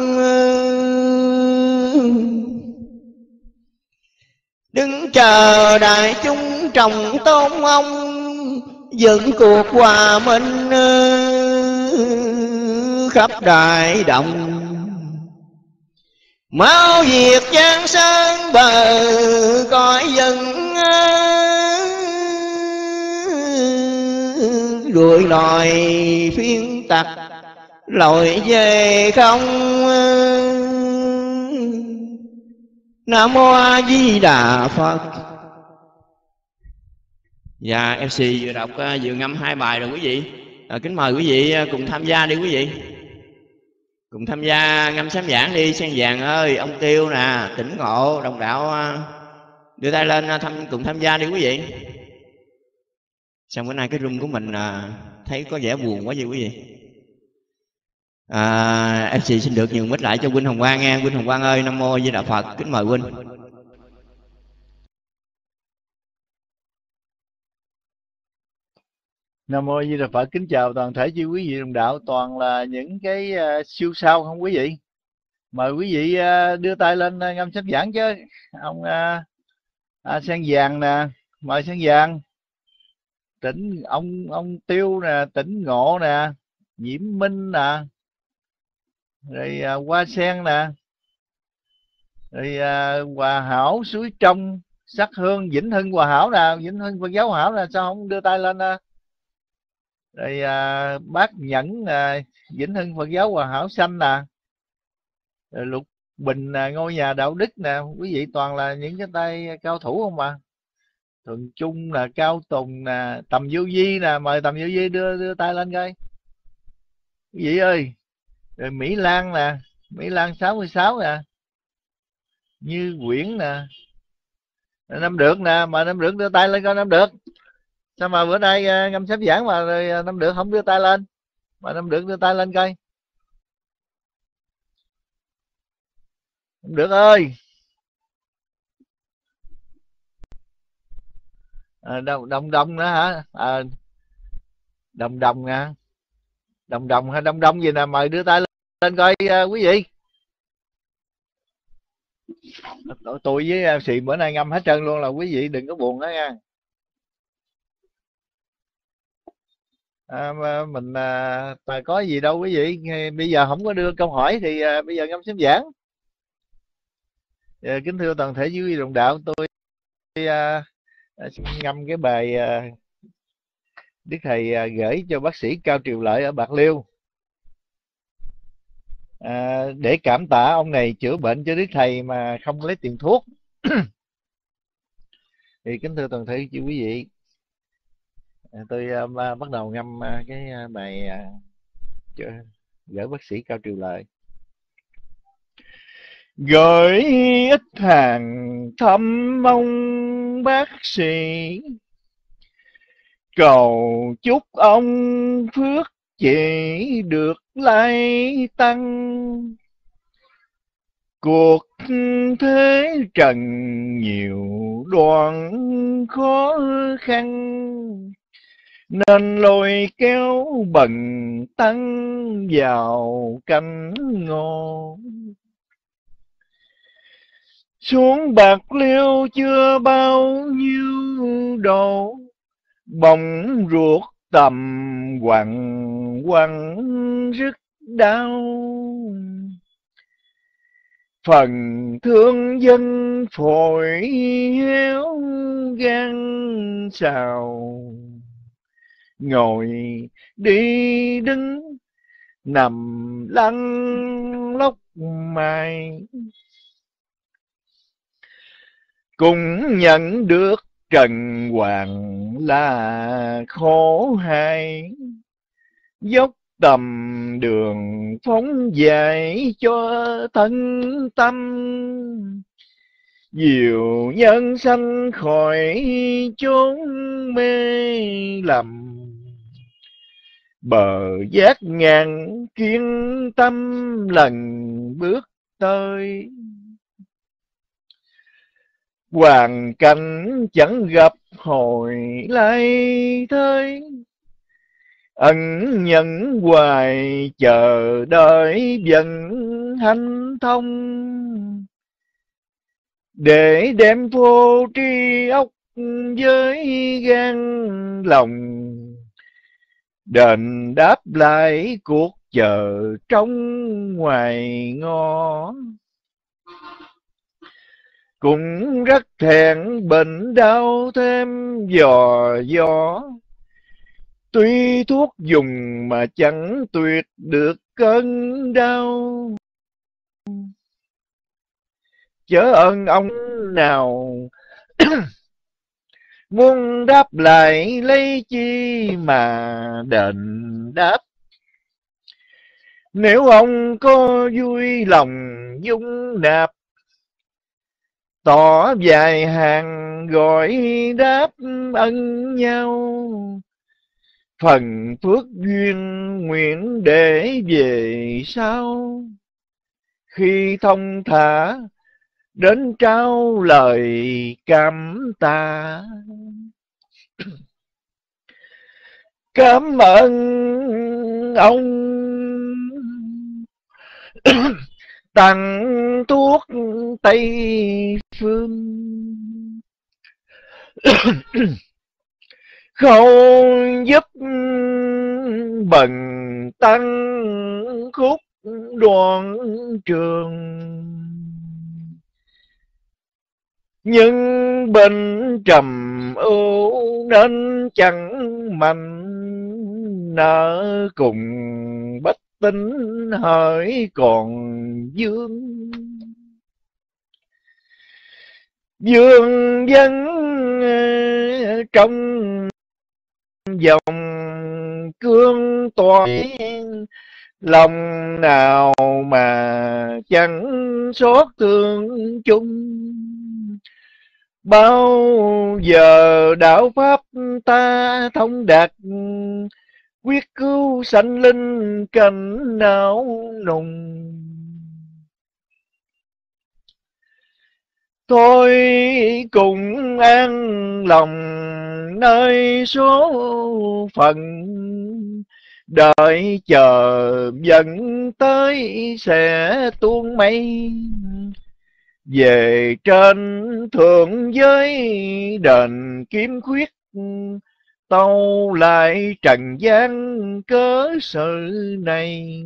Đứng chờ đại chúng trọng tôn ông, dựng cuộc hòa minh khắp đại động. Mau diệt giang sơn bờ cõi dân, đuổi nòi phiên tặc lội về không. Nam Mô A Di Đà Phật. Dạ, em xê vừa đọc vừa ngâm hai bài rồi quý vị. À, kính mời quý vị cùng tham gia đi quý vị. Cùng tham gia ngâm sám giảng đi. Sen vàng ơi, ông Tiêu nè, Tỉnh Ngộ, đồng đạo đưa tay lên thăm, cùng tham gia đi quý vị. Xong bữa nay cái room của mình thấy có vẻ buồn quá vậy quý vị. À, em xê xin được nhường mic lại cho Huynh Hồng Quang nghe. Huynh Hồng Quang ơi, Nam Mô A Di Đà Phật. Kính mời Huynh. Nam Mô A Di Đà Phật. Kính chào toàn thể chư quý vị đồng đạo. Toàn là những cái uh, siêu sao không quý vị. Mời quý vị uh, đưa tay lên uh, ngâm sám giảng chứ. Ông uh, uh, Sen vàng nè, mời Sen vàng. Tỉnh ông ông Tiêu nè, Tỉnh Ngộ nè, Nhiễm Minh nè, rồi uh, Hoa Sen nè, rồi uh, Hòa Hảo Suối Trong, Sắc Hương, Vĩnh Hưng Hòa Hảo nè, Vĩnh Hưng Phật giáo Hòa Hảo nè, sao không đưa tay lên uh? Rồi à, Bác Nhẫn à, Vĩnh Hưng Phật giáo Hòa Hảo Xanh nè, rồi Lục Bình à, Ngôi Nhà Đạo Đức nè. Quý vị toàn là những cái tay cao thủ không mà. Thường Trung là Cao Tùng nè, Tầm Vô Vi nè, mời Tầm Vô Vi đưa đưa tay lên coi quý vị ơi. Rồi Mỹ Lan nè, Mỹ Lan sáu mươi sáu nè, Như Quyển nè, Năm Được nè, mời Năm Được đưa tay lên coi Năm Được. Sao mà bữa nay uh, ngâm sám giảng mà rồi Năm Được không đưa tay lên, mà Năm Được đưa tay lên coi. Năm Được ơi. À, đồng đồng đồng nữa hả? À, đồng đồng nè, đồng đồng hay đông đông gì nè, mời đưa tay lên, lên coi uh, quý vị. Tôi với Xì bữa nay ngâm hết trơn luôn, là quý vị đừng có buồn đó nha. À, mà mình à, mà có gì đâu quý vị. Bây giờ không có đưa câu hỏi thì à, bây giờ ngâm sám giảng. À, kính thưa toàn thể quý vị đồng đạo, tôi à, xin ngâm cái bài à, Đức Thầy à, gửi cho bác sĩ Cao Triều Lợi ở Bạc Liêu, à, để cảm tạ ông này chữa bệnh cho Đức Thầy mà không lấy tiền thuốc. Thì kính thưa toàn thể quý vị, tôi uh, bắt đầu ngâm uh, cái uh, bài uh, gửi bác sĩ Cao Triều Lợi. Gửi ít hàng thăm mong bác sĩ, cầu chúc ông phước chỉ được lai tăng. Cuộc thế trần nhiều đoạn khó khăn, nên lôi kéo bần tăng vào canh ngô. Xuống Bạc Liêu chưa bao nhiêu độ, bỗng ruột tầm quằn quằn rất đau. Phần thương dân phổi héo gan sào, ngồi đi đứng nằm lăn lóc mài. Cũng nhận được trần hoàng là khổ hai, dốc tầm đường phóng dạy cho thân tâm. Diệu nhân sanh khỏi chốn mê lầm, bờ giác ngàn kiên tâm lần bước tới. Hoàn cảnh chẳng gặp hồi lai thế, ân nhận hoài chờ đợi vận hanh thông. Để đem vô tri óc với gan lòng, đền đáp lại cuộc chờ trong ngoài ngõ. Cũng rất thẹn bệnh đau thêm dò dò, tuy thuốc dùng mà chẳng tuyệt được cơn đau. Chớ ơn ông nào muốn đáp lại lấy chi mà đền đáp. Nếu ông có vui lòng dung nạp, tỏ vài hàng gọi đáp ân nhau. Phần phước duyên nguyện để về sau, khi thông thả đến trao lời cảm tạ. Cảm ơn ông tặng thuốc Tây Phương, không giúp bần tăng khúc đoạn trường. Nhưng bệnh trầm ưu nên chẳng mạnh nợ cùng bách tính hỡi còn dương. Dương dân trong dòng cương toại, lòng nào mà chẳng xót thương chung. Bao giờ đạo pháp ta thông đạt, quyết cứu sanh linh cảnh não nùng. Thôi cùng an lòng nơi số phận, đợi chờ dẫn tới sẽ tuôn mây. Về trên thượng giới đền kiếm khuyết, tâu lại trần gian cớ sự này.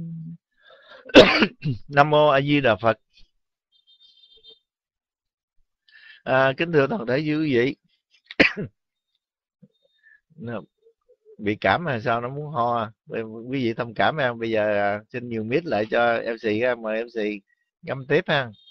Nam mô A Di Đà Phật. À, kính thưa toàn thể quý vị, bị cảm hay sao nó muốn ho, quý vị thông cảm em. Bây giờ xin nhường mic lại cho em xê, mời em xê ngâm tiếp ha.